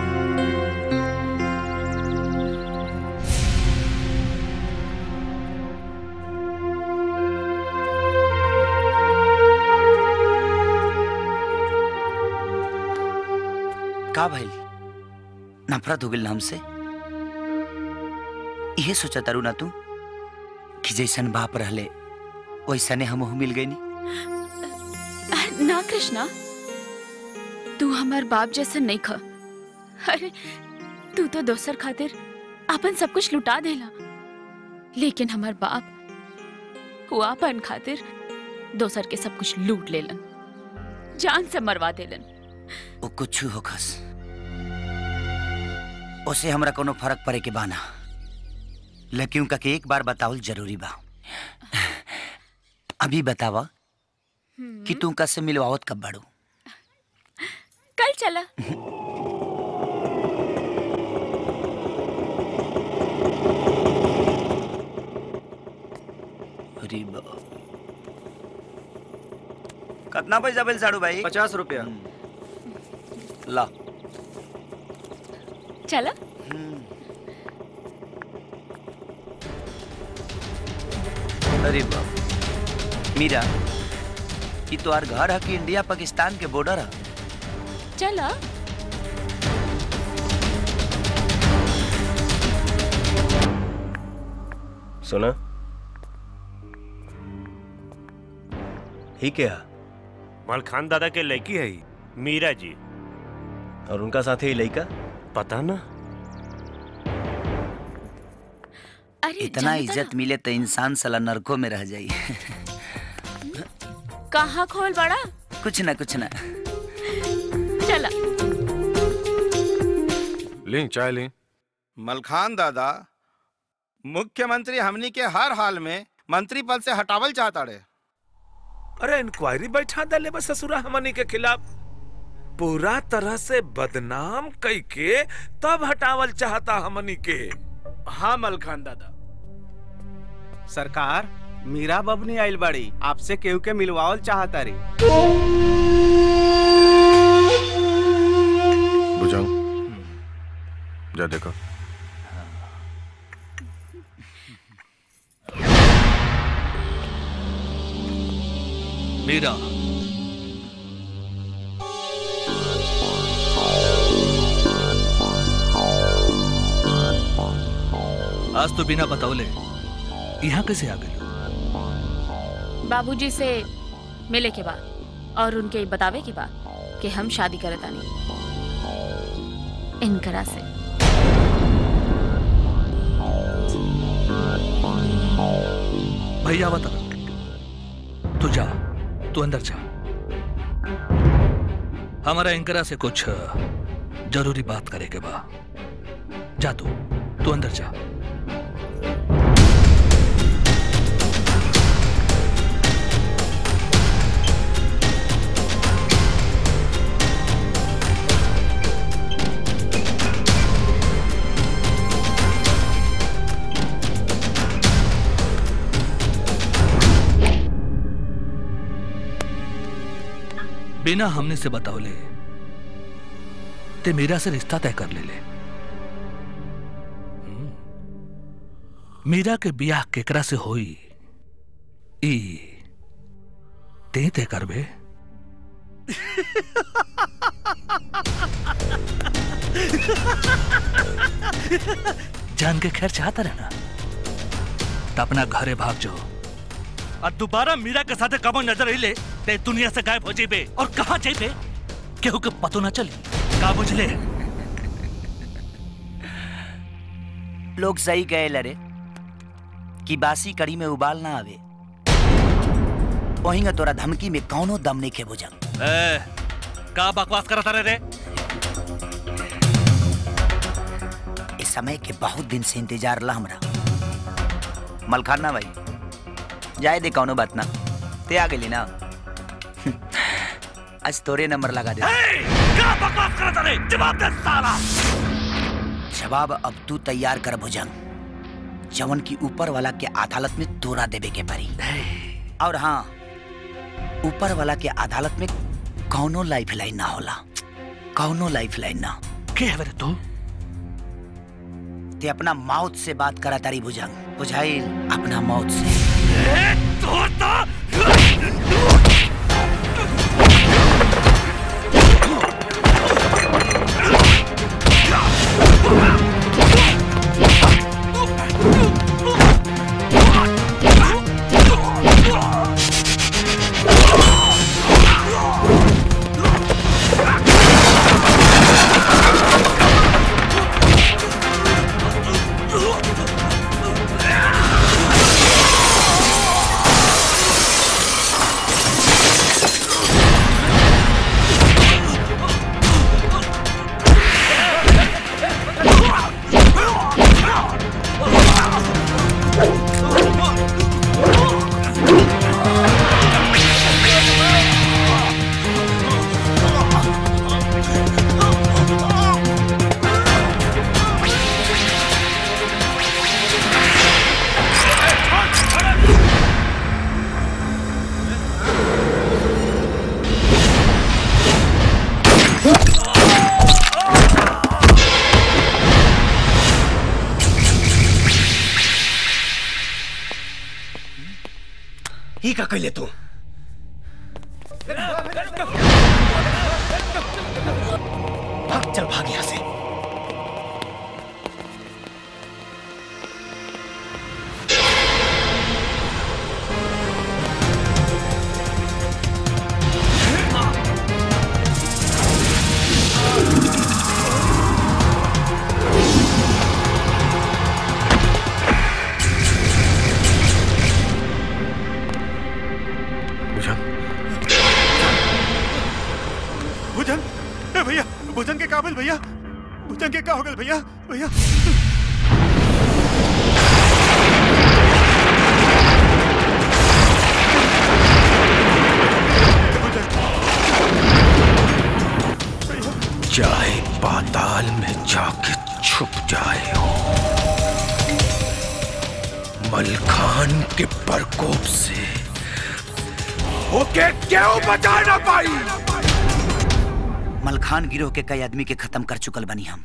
का भइल? नफरत हो गई ना हमसे? यह सोचा तारू ना तू कि जैसन बाप रहले वैसने हमहू मिल गई नी? ना कृष्णा, तू हमार बाप जैसा नहीं खा। अरे तू तो दोसर खातिर अपन सब कुछ लुटा देला, लेकिन हमार बाप हुआ अपन खातिर दोसर के सब कुछ लूट लेलन, जान से मरवा देलन। वो कुछ हो खस, उसे हमरा कोनो फर्क पड़े के बाना, लेकिन का के एक बार बतावल जरूरी बा। अभी बतावा कि तू कैसे मिलवावत कब बाड़ू? कल चला। अरे बाप, कितना पैसा बिल साड़ू भाई? पचास रुपया। ला चला। अरे बाप मीरा, ये तो आर घर है कि इंडिया पाकिस्तान के बॉर्डर है? चला। सुना ही क्या? मलखान दादा के लड़की है ही, मीरा जी। और उनका साथ ही लड़का? पता ना। इतना इज्जत मिले तो इंसान साला नरकों में रह जाए। कहाँ खोल बड़ा? कुछ ना कुछ ना। चला। ले चाय ले। मलखान दादा, मुख्यमंत्री हमनी के हर हाल में मंत्री पद से हटावल चाहता रे। अरे इंक्वायरी बैठा दले बस ससुरा हमनी के खिलाफ, पूरा तरह से बदनाम कई के तब हटावल चाहता हमनी के। हाँ मलखान दादा, सरकार मीरा बबनी आइल बाड़ी, आपसे केहू के मिलवावल चाहता रे। बुझाओ, जा देखो। मीरा, आज तो बिना बताओले यहाँ कैसे आ गई? बाबूजी से मिले के बाद और उनके बतावे के बाद कि हम शादी करत आनी इनकरा से। भैया बता, तू जा, तू अंदर जा। हमारा इनकरा से कुछ जरूरी बात करे के बा। जा तू, तू अंदर जा। बिना हमने से बताओले ते मीरा से रिश्ता तय कर ले ले। मीरा के बियाह केकरा से होई ई ते तय करबे। जान के खैर चाहता रहना तो अपना घरे भाग जाओ और दोबारा मीरा के साथ कबो नजर ही ले ते दुनिया से गायब हो जाइबे। और कहाँ जाइबे केहू के पतो ना चली। का बुझले? लोग सही कहे लरे कि बासी कड़ी में उबाल ना आवे, वहीं तोरा धमकी में कौनो दम नहीं के बुझा। ए, का बकवास करता रे रे? इस समय के बहुत दिन से इंतजार ला हमरा। मलखाना भाई जाए दे, कौनो बात ना, ते आ गई ना। आज तोरे नंबर लगा दे। का बकवास करता रे? जवाब दे साला। जवाब अब तू तैयार कर भुजंग, जवन की ऊपर वाला के अदालत में तोरा देवे के पड़ी। और हाँ, ऊपर वाला के अदालत में कौनो लाइफ लाइन ना होला, कौनो लाइफ लाइन ना। क्या है तू? ते अपना मौत से बात करा तारी भुजंग, बुझाइल? अपना मौत से। ही का कैले तू? भाग, चल भाग यहां से। भुजन, ए भैया, भुजन के काबिल भैया, भुजन के का हो गए भैया, भैया। चाहे पाताल में जाके छुप जाए हो, मलखान के प्रकोप से ओके क्यों बचा ना पाई? मलखान गिरोह के कई आदमी के खत्म कर चुकल बनी हम।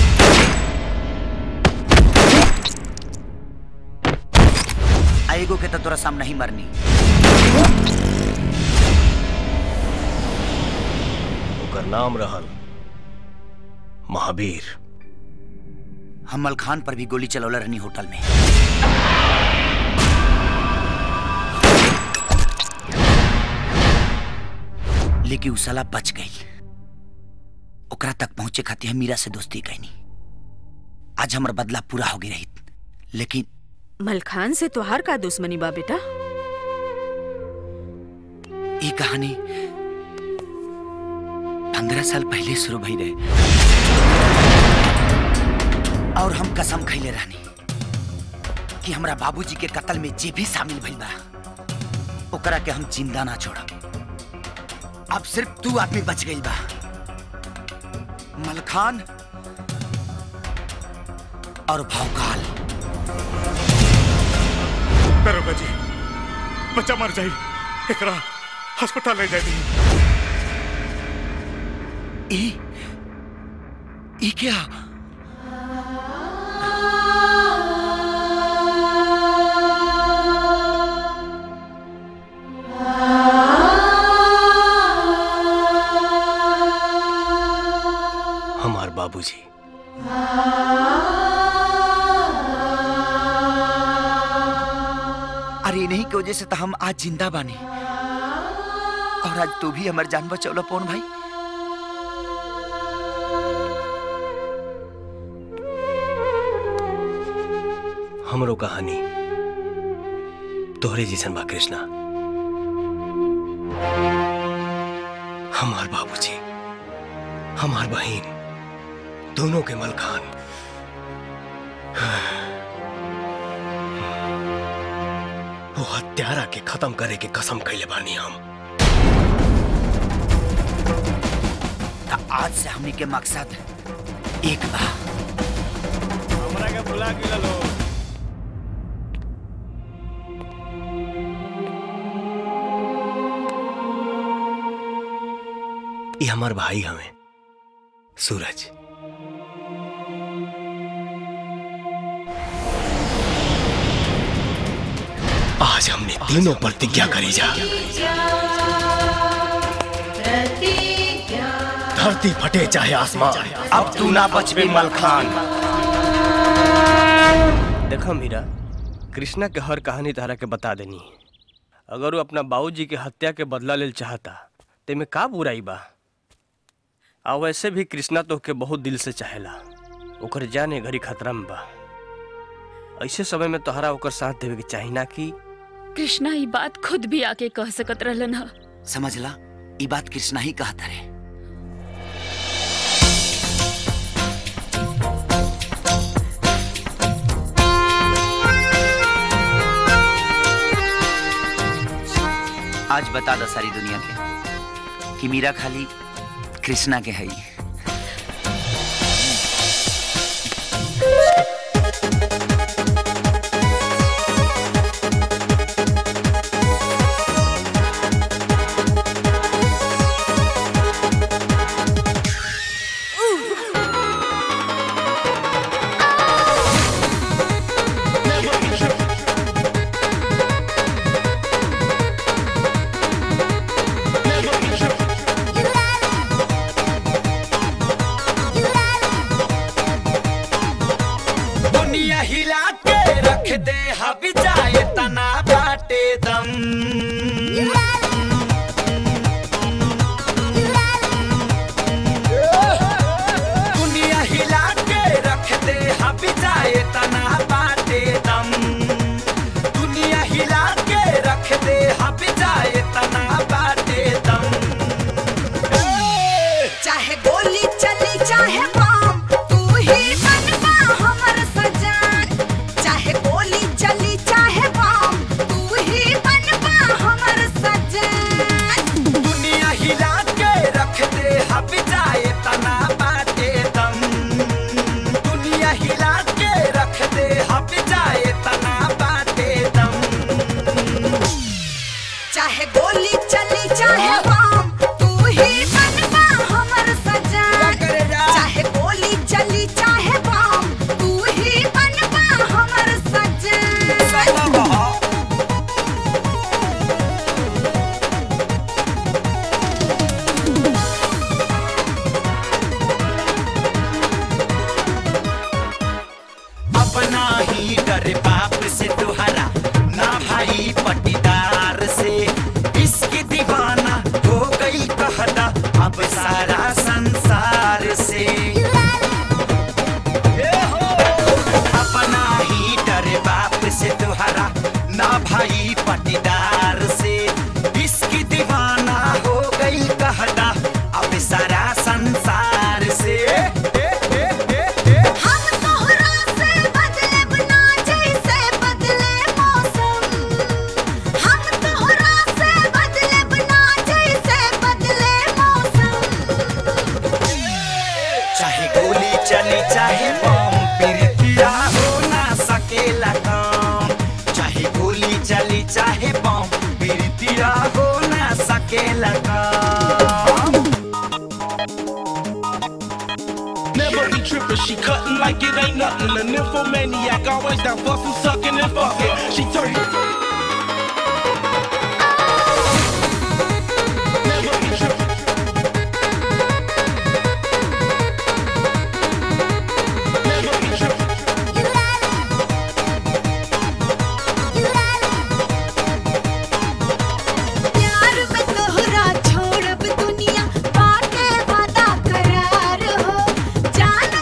आएगो के तो तोरा सामने ही मरनी। ओकर नाम रहल महावीर। हम मलखान पर भी गोली चलौला रहनी होटल में। लेकिन उस साला बच गई। ओकरा तक पहुंचे खातिर हम मीरा से दोस्ती कैनी। आज हमार बदला पूरा हो गई रही, लेकिन मलखान से तोहार का दुश्मनी बा बेटा? ये कहानी पंद्रह साल पहले शुरू भई रहे और हम कसम खैले रहनी कि हमरा बाबूजी के कत्ल में जे भी शामिल भइल बा ओकरा के हम जिंदा ना छोड़ब। अब सिर्फ तू आदमी बच गई बा, मलखान और भौकाल। दरोगा जी, बच्चा मर जाई, एकरा अस्पताल ले जाई। ई ई क्या? हमार बाबूजी। अरे नहीं की वजह से तो हम आज जिंदा बानी और आज तू भी हमार जान बचौला पौन भाई। हमरो कहानी तोहरे जैसन बा कृष्णा। हमार बाबूजी, हमार बहन, दोनों के मलखान। वो हत्यारा के खत्म करे के कसम खैले बानी हम। तो आज से हमनी के मकसद एक बा, के बुला के लो। ये हमार भाई हमें सूरज। आज हमने तीनों प्रतिज्ञा करी जा, धरती फटे चाहे आसमान, अब तू ना बचबे मलखान। देखो मीरा, कृष्णा के हर कहानी तारा के बता देनी। अगर वो अपना बाबूजी के हत्या के बदला ले चाहता ते में का बुराई बा। आ वैसे भी कृष्णा तो के बहुत दिल से चाहेला, ओकर जाने घड़ी खतरा में बा। ऐसे समय में तोहरा ओकर साथ देवे के चाही ना कि कृष्णा ये बात खुद भी आके कह सकत रहलन ह। समझला, ये बात कृष्णा ही कहता रहे। आज बता दो सारी दुनिया के कि मीरा खाली कृष्णा के है।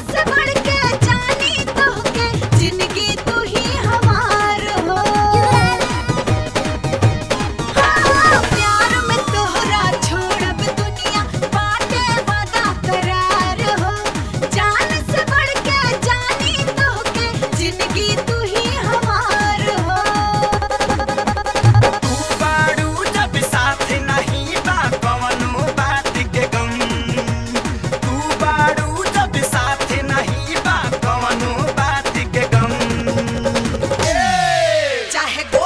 जिंदगी तू ही हमार हो।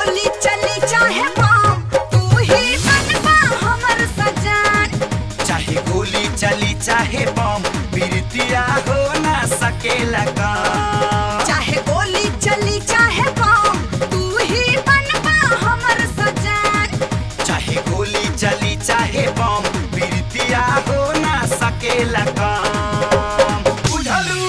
गोली चली चाहे बम तू ही बनबा हमर सजन। चाहे गोली चली चाहे बम प्रीतिया हो ना सकेला काम। चाहे गोली चली चाहे बम तू ही बनबा हमर सजन। चाहे गोली चली चाहे बम प्रीतिया हो ना सकेला काम। बुझलू?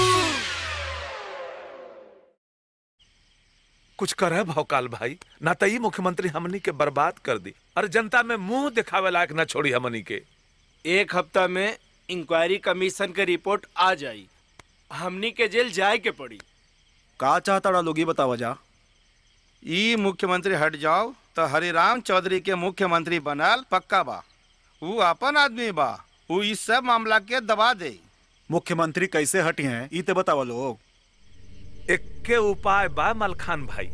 कुछ कर भौकाल भाई, ना तो ये मुख्यमंत्री हमनी के बर्बाद कर दी और जनता में मुंह दिखावे लायक न छोड़ी हमनी के। एक हफ्ता में इंक्वायरी कमीशन के रिपोर्ट आ जाई, हमनी के जेल जाए के पड़ी। का चाहता लोग ये बतावा जा। ई मुख्यमंत्री हट जाओ तो हरिराम चौधरी के मुख्यमंत्री बनाल पक्का बा। वो अपन आदमी बा, वो इस सब मामला के दबा दे। मुख्यमंत्री कैसे हटी हैं ई ते बतावा लोग। एक के उपाय बा मलखान भाई,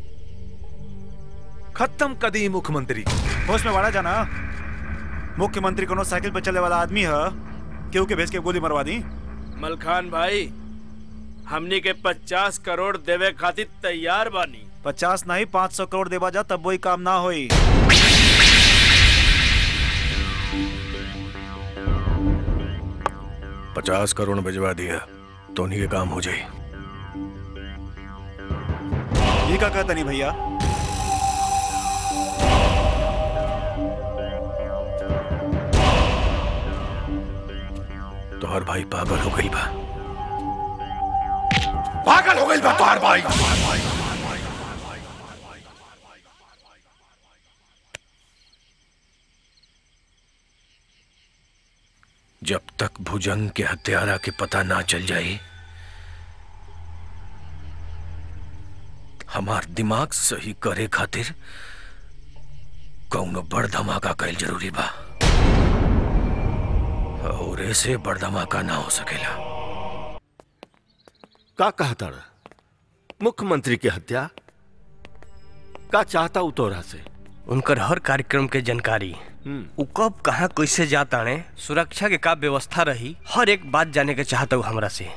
खत्म कदी मुख्यमंत्री। होश में वाड़ा जाना, मुख्यमंत्री कोनो साइकिल पे चले वाला आदमी है, केहू के भेज के गोली मरवा दी। मलखान भाई हमनी के पचास करोड़ देवे खातिर तैयार बानी। पचास नहीं पाँच सौ करोड़ देवा जा तब वही काम ना होई। पचास करोड़ भिजवा दिया तो उन्हीं के काम हो जाए। ये क्या कहता नहीं भैया। तोहर भाई पागल हो गई बा। पागल हो गई बा तोहर भाई। जब तक भुजंग के हत्यारा के पता ना चल जाए हमार दिमाग सही करे खातिर कौनो बड़ धमाका कैल जरूरी बा, और ऐसे बड़ धमाका ना हो सकेला। का कहता मुख्यमंत्री की हत्या का चाहता उतोरा से? उनकर हर कार्यक्रम के जानकारी, उ कब कहाँ कैसे जाता ने, सुरक्षा के का व्यवस्था रही, हर एक बात जाने के चाहता हूँ हमरा से।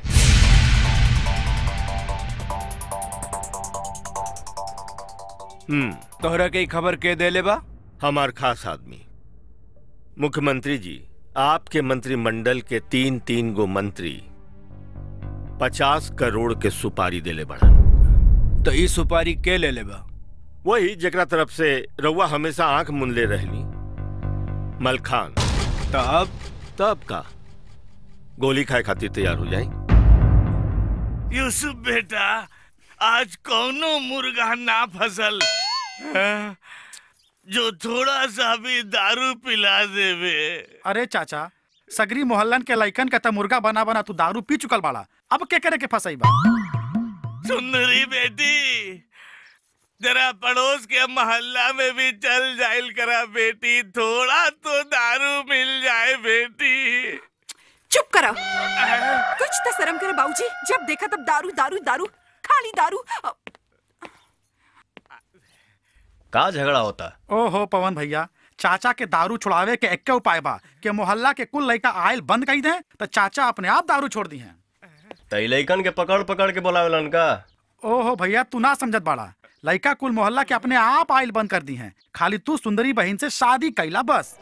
हम्म तोहरा के खबर के दे ले बा? हमार खास आदमी मुख्यमंत्री जी, आपके मंत्रिमंडल के तीन तीन गो मंत्री पचास करोड़ के सुपारी देले बढ़न। तो ई सुपारी के ले ले बा? वही जकरा तरफ से रउआ हमेशा आंख मुनले रहली, मलखान। तब तब का गोली खाए खातिर तैयार हो जाए। यूसुफ बेटा, आज कौनो मुर्गा ना फसल हाँ? जो थोड़ा सा भी दारू पिला देवे। अरे चाचा, सगरी मोहल्लन के लइकन के त मुर्गा बना बना तू दारू पी चुकल बाड़ा, अब के करे के फसाई बा। सुंदरी बेटी, जरा पड़ोस के मोहल्ला में भी चल जाइल करा बेटी, थोड़ा तो दारू मिल जाए बेटी। चुप करा, कुछ तो शर्म करे बाबूजी, जब देखा तब दारू दारू दारू, खाली दारू। का झगड़ा होता? ओहो पवन भैया, चाचा के दारू छुड़ावे के एक उपाय बा कि मोहल्ला के कुल लड़का आयल बंद कर दे तो चाचा अपने आप दारू छोड़ दी हैं। तई लइकन के पकड़ पकड़ के बोलावेलन का? ओहो भैया, तू ना समझत बाड़ा, लड़का कुल मोहल्ला के अपने आप आयल बंद कर दी हैं, खाली तू सुंदरी बहन से शादी कैला बस।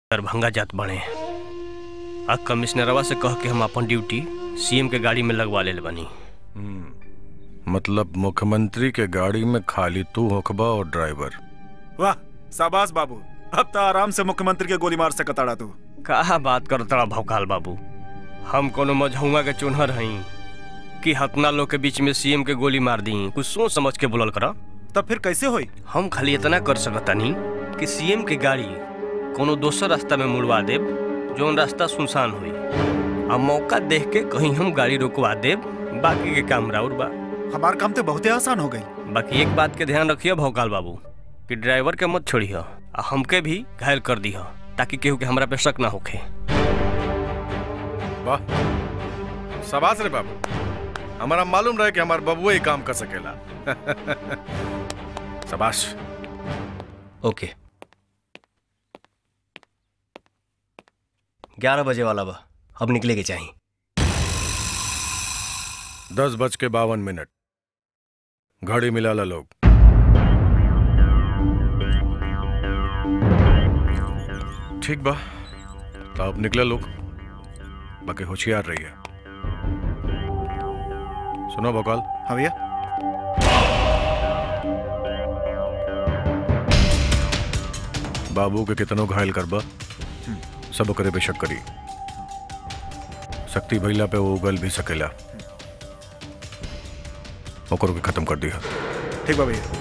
दरभंगा जात बने आ कमिश्नरवा से कह के हम अपन ड्यूटी सीएम के गाड़ी में लगवा ले बनी। मतलब मुख्यमंत्री के गाड़ी में खाली तू होखबा और ड्राइवर। वाह शाबाश बाबू, अब तो आराम से मुख्यमंत्री के गोली मार सकता तू। कहा बात करता भौकाल बाबू, हम कोनो मझौआ के चुनहर हई कि हतना लोग के बीच में सीएम के गोली मार दी। कुछ सोच समझ के बोलल करा। तब फिर कैसे होई? हम खाली इतना कर सकतानी कि सीएम के गाड़ी कोनो दोसर रास्ता में मुड़वा देब जोन रास्ता सुनसान हुई, आ मौका देख के कहीं हम गाड़ी रोकवा देब। बाकी के काम राउर बा। हमार काम तो बहुत आसान हो गई। बाकी एक बात के ध्यान रखिए भौकाल बाबू कि ड्राइवर के मत छोड़िए आ हमके भी घायल कर दी ताकि केहू के हमरा पे शक ना होखे। वाह शाबाश रे बाबू, हमारा मालूम रहे कि हमार बबुआ ही काम कर सकेला। शाबाश। ओके ग्यारह बजे वाला बा, अब निकले के चाहिए। दस बज के बावन मिनट घड़ी मिला ला लोग। ठीक बा तो अब निकले लोग, बाकी होशियार रहिए। सुनो भोकाल। हाँ भैया। बाबू के कितनो घायल करबा सब करे बेशक करी। शक्ति भैला पे वो उगल भी सकेला, ओकरो के खत्म कर दिया। ठीक बा भैया।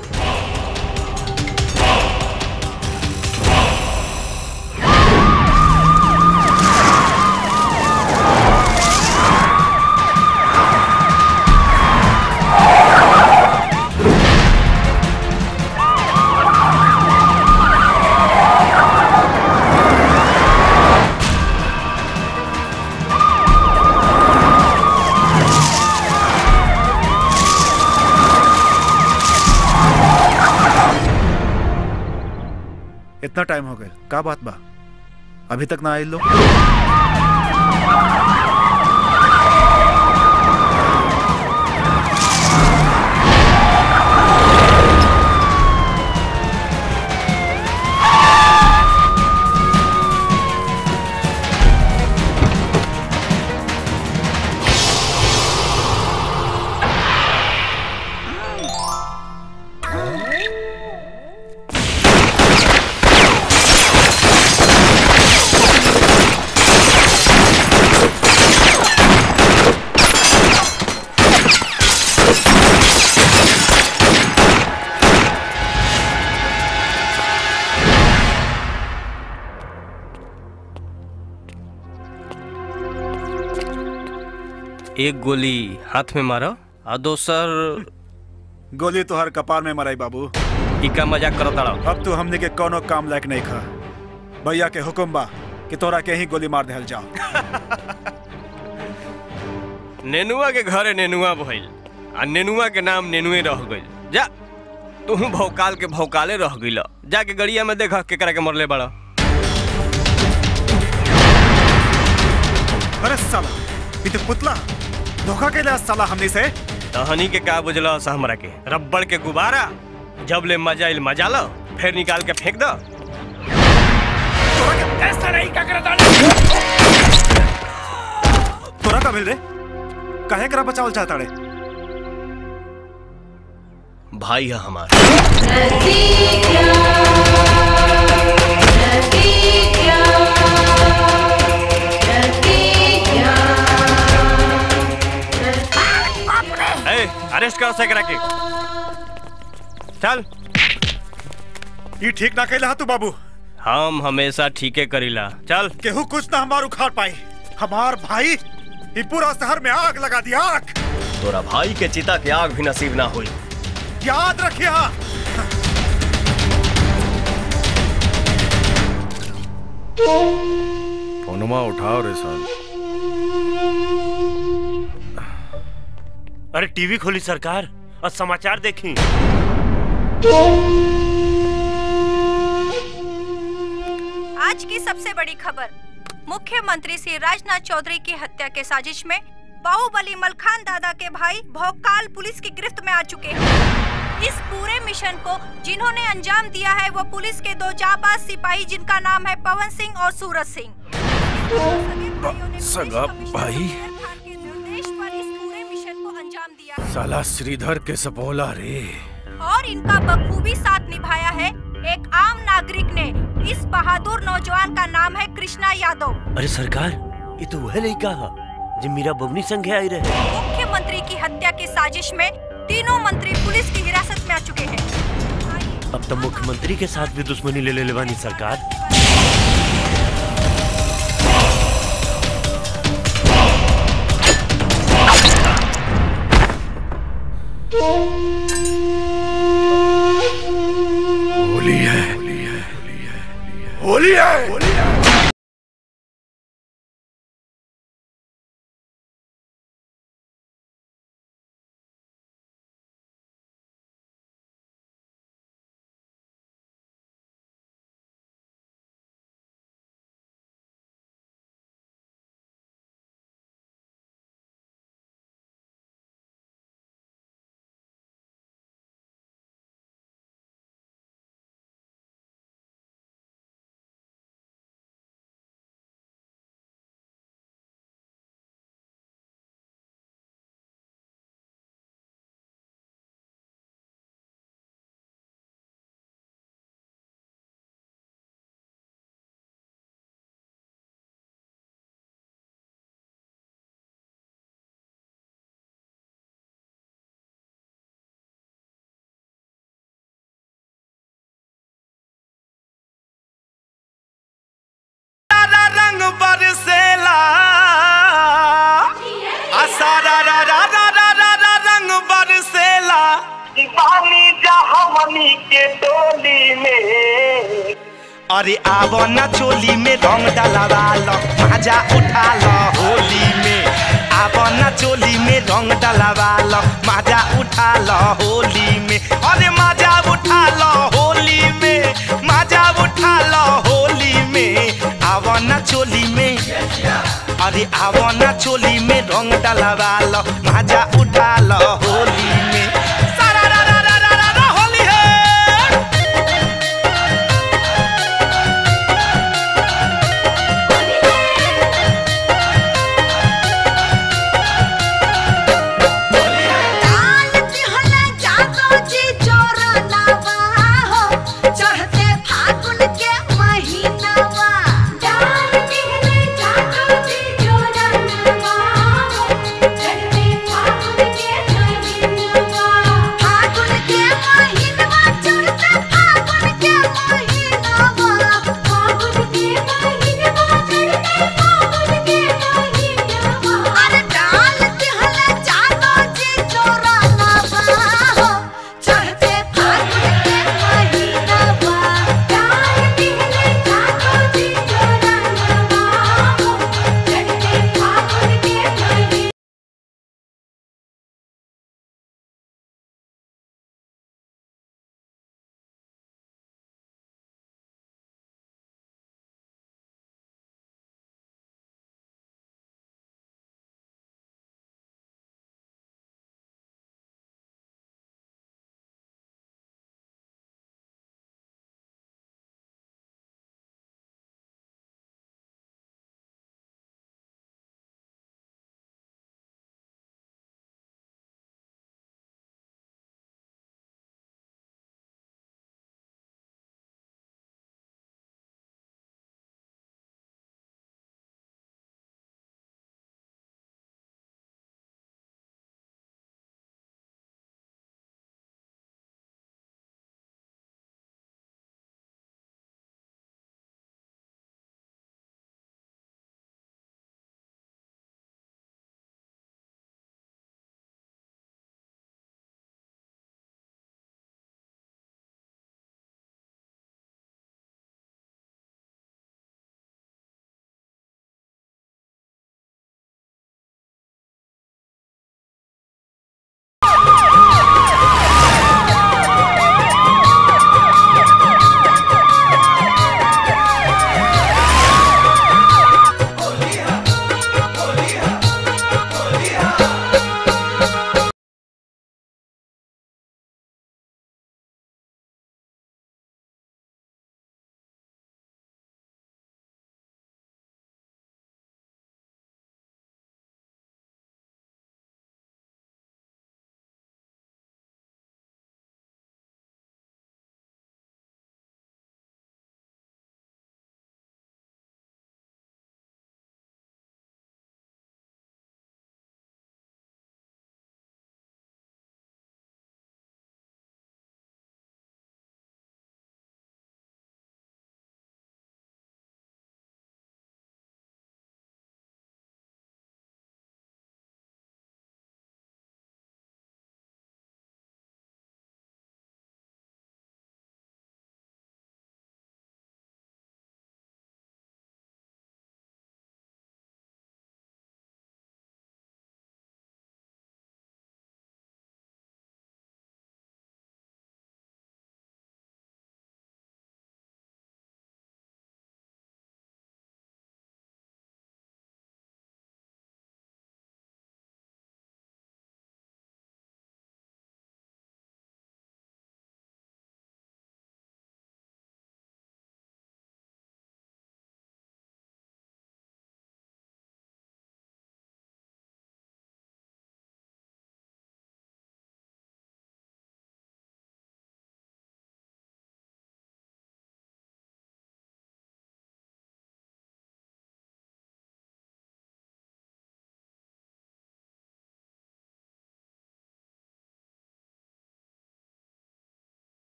इतना टाइम हो गया, का बात बा? अभी तक ना आए लोग? एक गोली हाथ में मारा और दोसर गोली तो हर कपार में मराई बाबू। इका मजाक करता रहा। अब तू हमने के कोनो काम लायक नहीं खा। भैया के हुक्म बा कि तोरा के ही गोली मार देहल जाओ। नेनुआ के घरे नेनुआ भइल आ नेनुआ के नाम नेनुए रह गइल। जा तू भौकाल के भौकाले रह गइल। जाके गड़िया में देखा केकरा के मरले बड़ा। अरे साला ये तो पुतला धोखा के लिए साला हमने से। तहनी के का बुझला हमरा के रबड़ के गुब्बारा जब ले मजा इल मजा लो फिर निकाल के फेंक दो। तोरा के ऐसा नहीं का करता। तोरा का मिल रे काहे करा बचावल चाहता रे? भाई है हमारा। अरेस्ट करो सकरा के। चल। ये ठीक ना कहला तू बाबू। हम हमेशा ठीके करीला। चल। केहू कुछ ना हमार उखाड़ पाई। हमार भाई ये पूरा शहर में आग लगा दिया। आग। तोरा भाई के चिता के आग भी नसीब ना हुई। याद रखिए। फोनमा उठाओ रे साल। अरे टीवी खोली सरकार और समाचार देखी। आज की सबसे बड़ी खबर, मुख्यमंत्री श्री राजनाथ चौधरी की हत्या के साजिश में बाहुबली मलखान दादा के भाई भौकाल पुलिस की गिरफ्त में आ चुके हैं। इस पूरे मिशन को जिन्होंने अंजाम दिया है वो पुलिस के दो जाबाज सिपाही जिनका नाम है पवन सिंह और सूरज सिंह। सगा भाई निर्देश पर इस पूरे मिशन को अंजाम दिया है। साला श्रीधर के सपोला रे। और इनका बखूबी साथ निभाया है एक आम नागरिक ने। इस बहादुर नौजवान का नाम है कृष्णा यादव। अरे सरकार, ये तो वह लड़का है जो मीरा बबनी संग आई रहे। मुख्यमंत्री की हत्या की साजिश में तीनों मंत्री पुलिस की हिरासत में आ चुके हैं। अब तो मुख्यमंत्री के साथ भी दुश्मनी ले ले लेवानी सरकार। होली है, होली है, होली है, होली है। बरसेला आसारा रा रा रा रा रा रा रंग बरसेला दीवानी जहावनी के टोली में। अरे आवो ना चोली में रंग डलवा लो, मजा उठा लो होली में। आवो ना चोली में रंग डलवा लो, मजा उठा लो होली में। अरे मजा उठा लो होली में, मजा उठा लो होली में। आवो ना चोली में, अरे आवो ना चोली में रंग डलवा लो, मजा उठा लो होली में। सारा रा रा रा रा रा रा होली है। Thank you.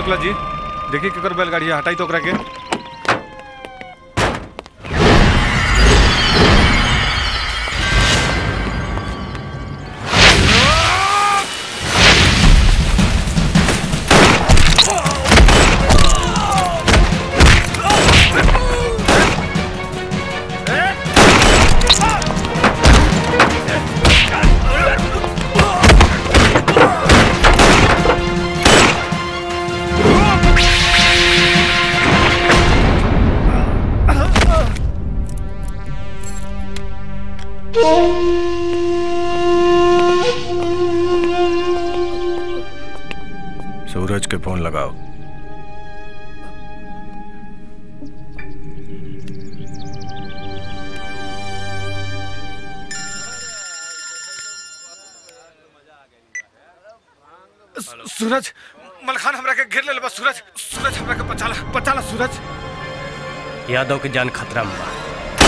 शुक्ला जी देखिए केकर बैलगाड़ी है, हटाई तो ओकरा के। सूरज के फोन लगाओ। सूरज मलखान हमरा के घेर ले बा। सूरज सूरज हमरा के बचाला बचाला सूरज। यादव के जान खतरा में बा।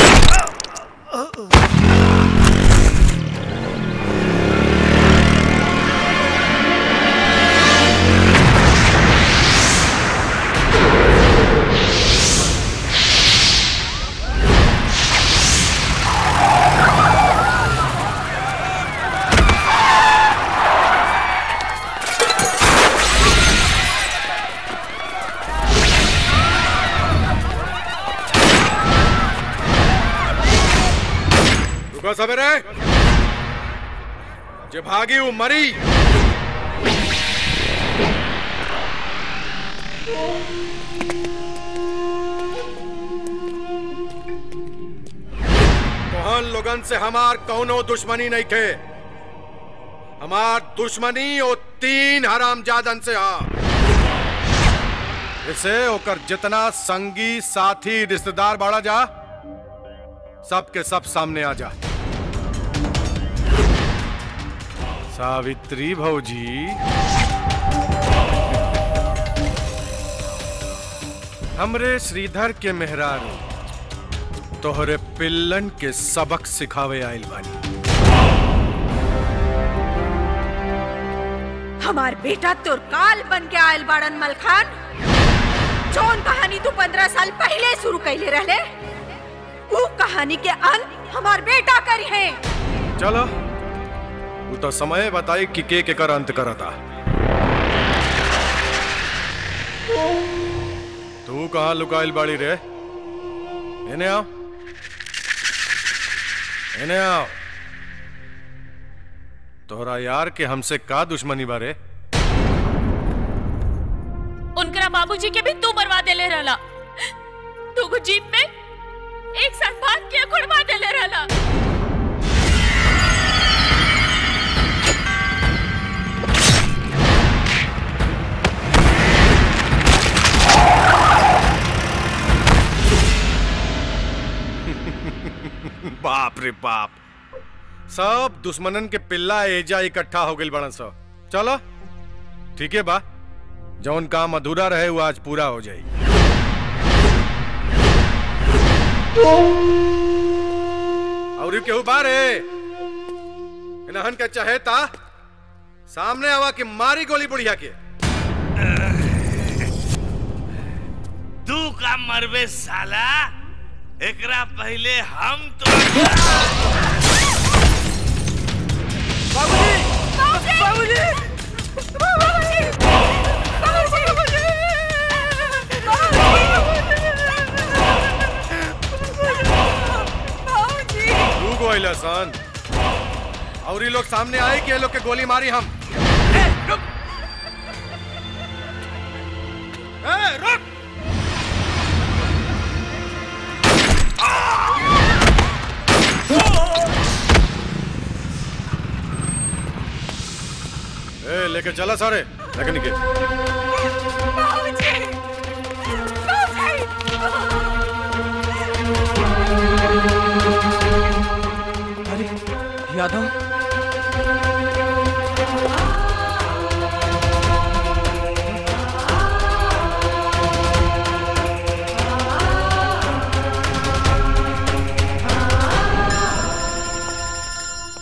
सवेरे जे भागी वो मरी। तोहन लोगन से हमार कौनो दुश्मनी नहीं थे। हमार दुश्मनी ओ तीन हरामजादन से हा। इसे ओकर जितना संगी साथी रिश्तेदार बाड़ा जा सबके सब सामने आ जा। सावित्री भौजी हमरे श्रीधर के मेहरारू तोहरे पिल्लन के सबक सिखावे आइल बानी। हमार बेटा तोर काल बन के आयल बाड़न मलखान। जौन कहानी तू पंद्रह साल पहले शुरू कैले रहले वो कहानी के अंत हमार बेटा करी है। चलो वो तो समय बताई कि के के कर अंत करता। तू कहाँ लुकाइल बाड़ी रे? इन्हें आओ इन्हें आओ। तोहरा यार के हमसे का दुश्मनी बारे? उनकरा बाबूजी के भी तू मरवा देले रहला। तू को जीप में एक साथ भाग के गुड़वा देले रहला। बाप रे बाप, सब दुश्मनन के पिल्ला एजा इकट्ठा हो गइल बड़न सब। चलो ठीक है बा, जौन काम अधूरा रहे वो आज पूरा हो जाई। और केहू बारे इन्हन के चहेता सामने आवा कि मारी गोली बुढ़िया के। तू का मरबे साला, एकरा पहले हम तो बाबूजी बाबूजी बाबूजी बाबूजी तू गोइला सन और ये लोग सामने आए कि ये लोग के गोली मारी हम। रुक ए, रुक ए, लेके चला सारे लेके निकल। अरे यादव,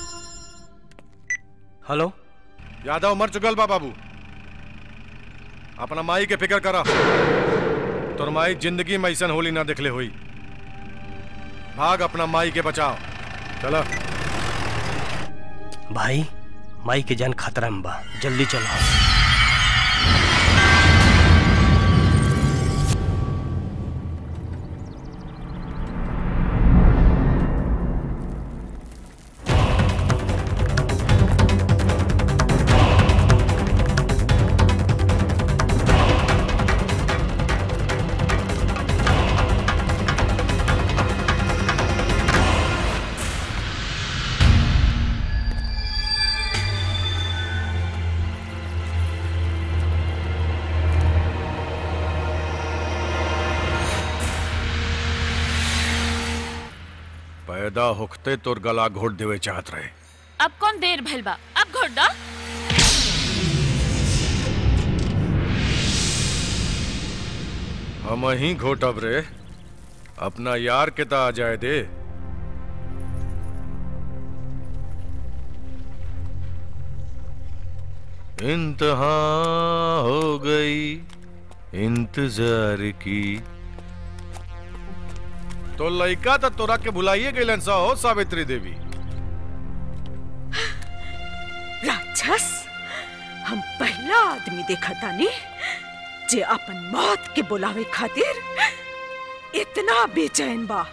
हेलो यादव मर चुकल बा बाबू। अपना माई के फिक्र करा। तोर माई जिंदगी में ऐसा होली ना देखले हुई। भाग अपना माई के बचाओ। चलो भाई, माई के जान खतरा में बा, जल्दी चलो। पैदा होखते तोर गला घोट देवे चाहत रहे। अब कौन देर भइल बा, अब घोट दा। हम ही घोटब रे, अपना यार के ता आ जाए दे। इंतहा हो गई इंतजार की। तो लइका तो तोरा के भुलाइए गइलन सा हो सावित्री देवी। राक्षस, हम पहला आदमी देखा तानी जे अपन मौत के बुलावे खातिर इतना बेचैन बा।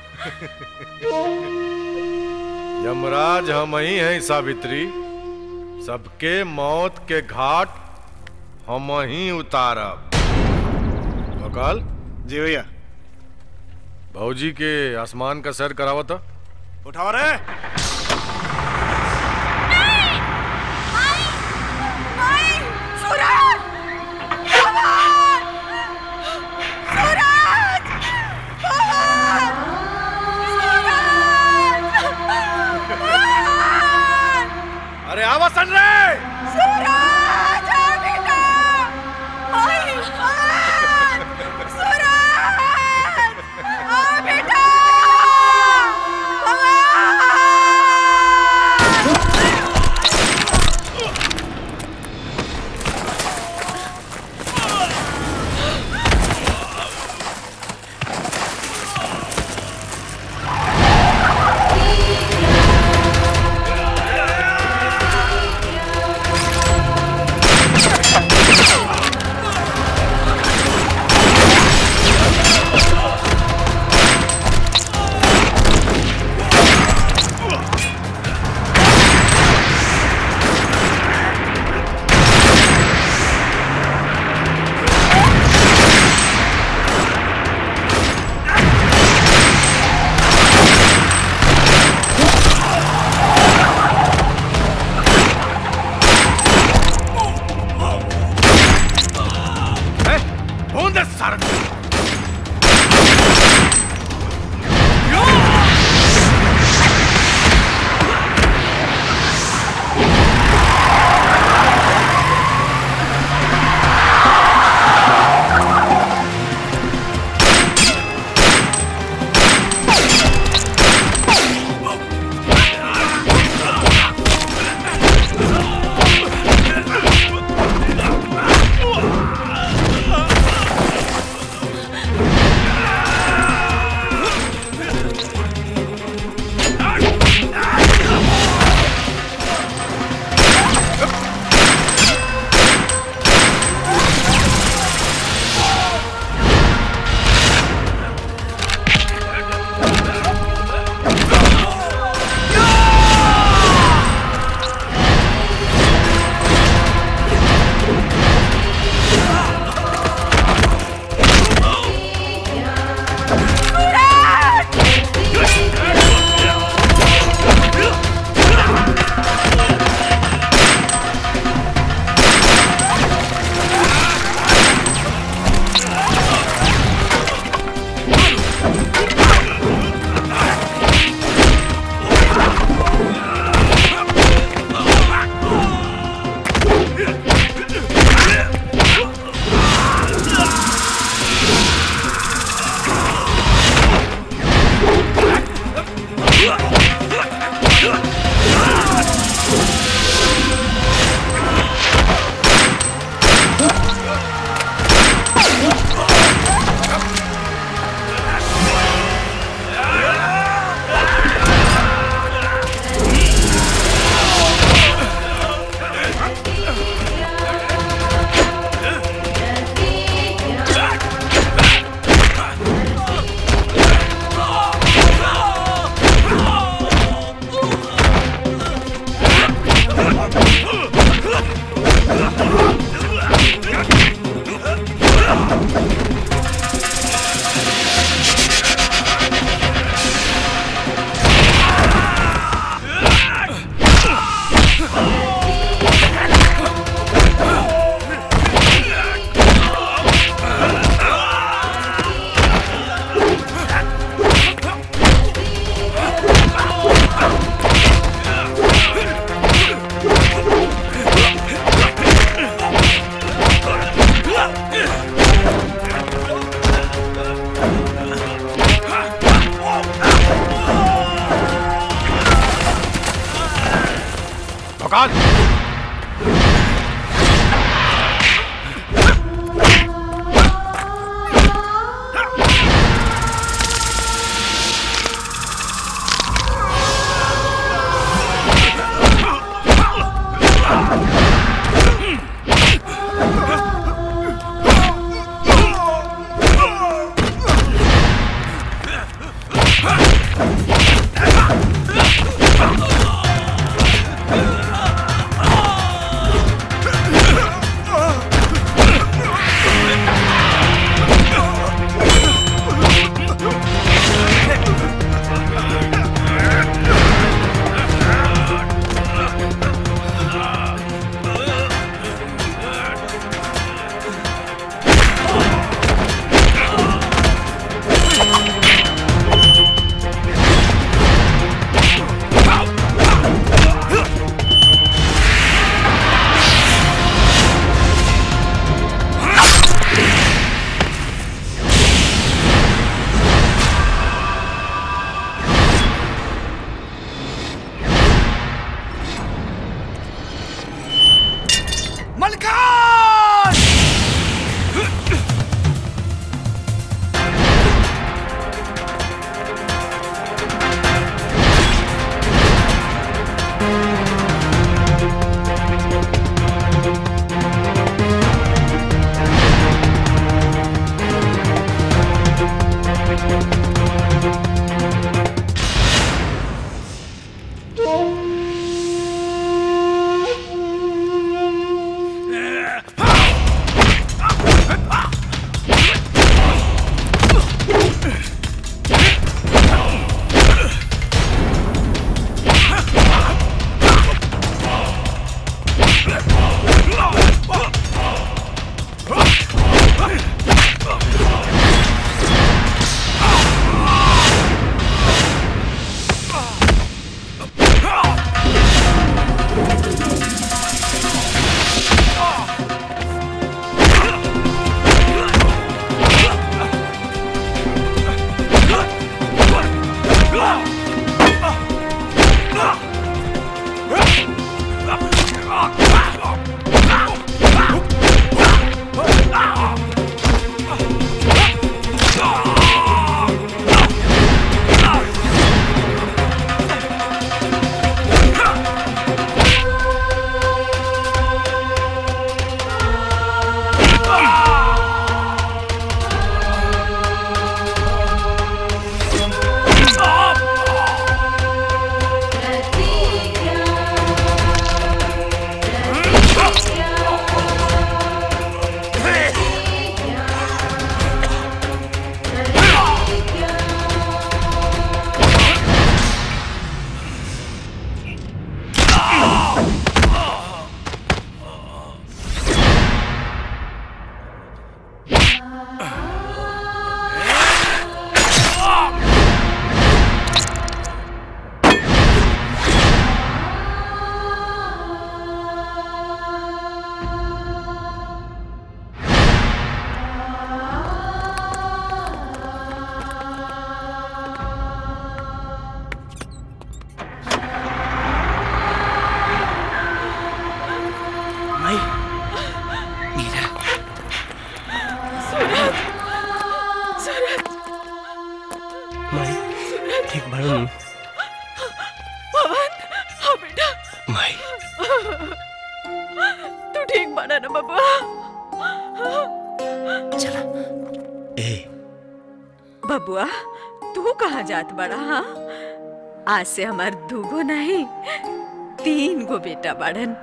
यमराज हम ही हैं सावित्री, सबके मौत के घाट हम ही उतारब। बकाल जी भैया। भौजी के आसमान का सैर करावा था। उठाओ रे। अरे आवा सन रे। सूरज, आ बेटा। आई, सूरज, आ बेटा। औकात। बबुआ तू कहाँ जात बड़ा? हाँ आज से हमार दूगो नहीं तीन गो बेटा बाड़न।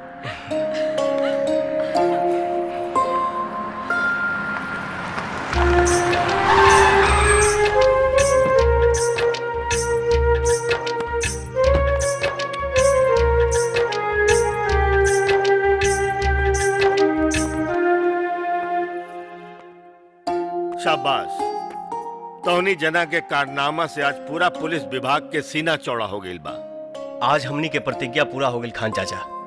शाबाश, तोहनी जना के कारनामा से आज पूरा पुलिस विभाग के सीना चौड़ा हो गई बा। आज हमनी के प्रतिज्ञा पूरा हो गई खान चाचा।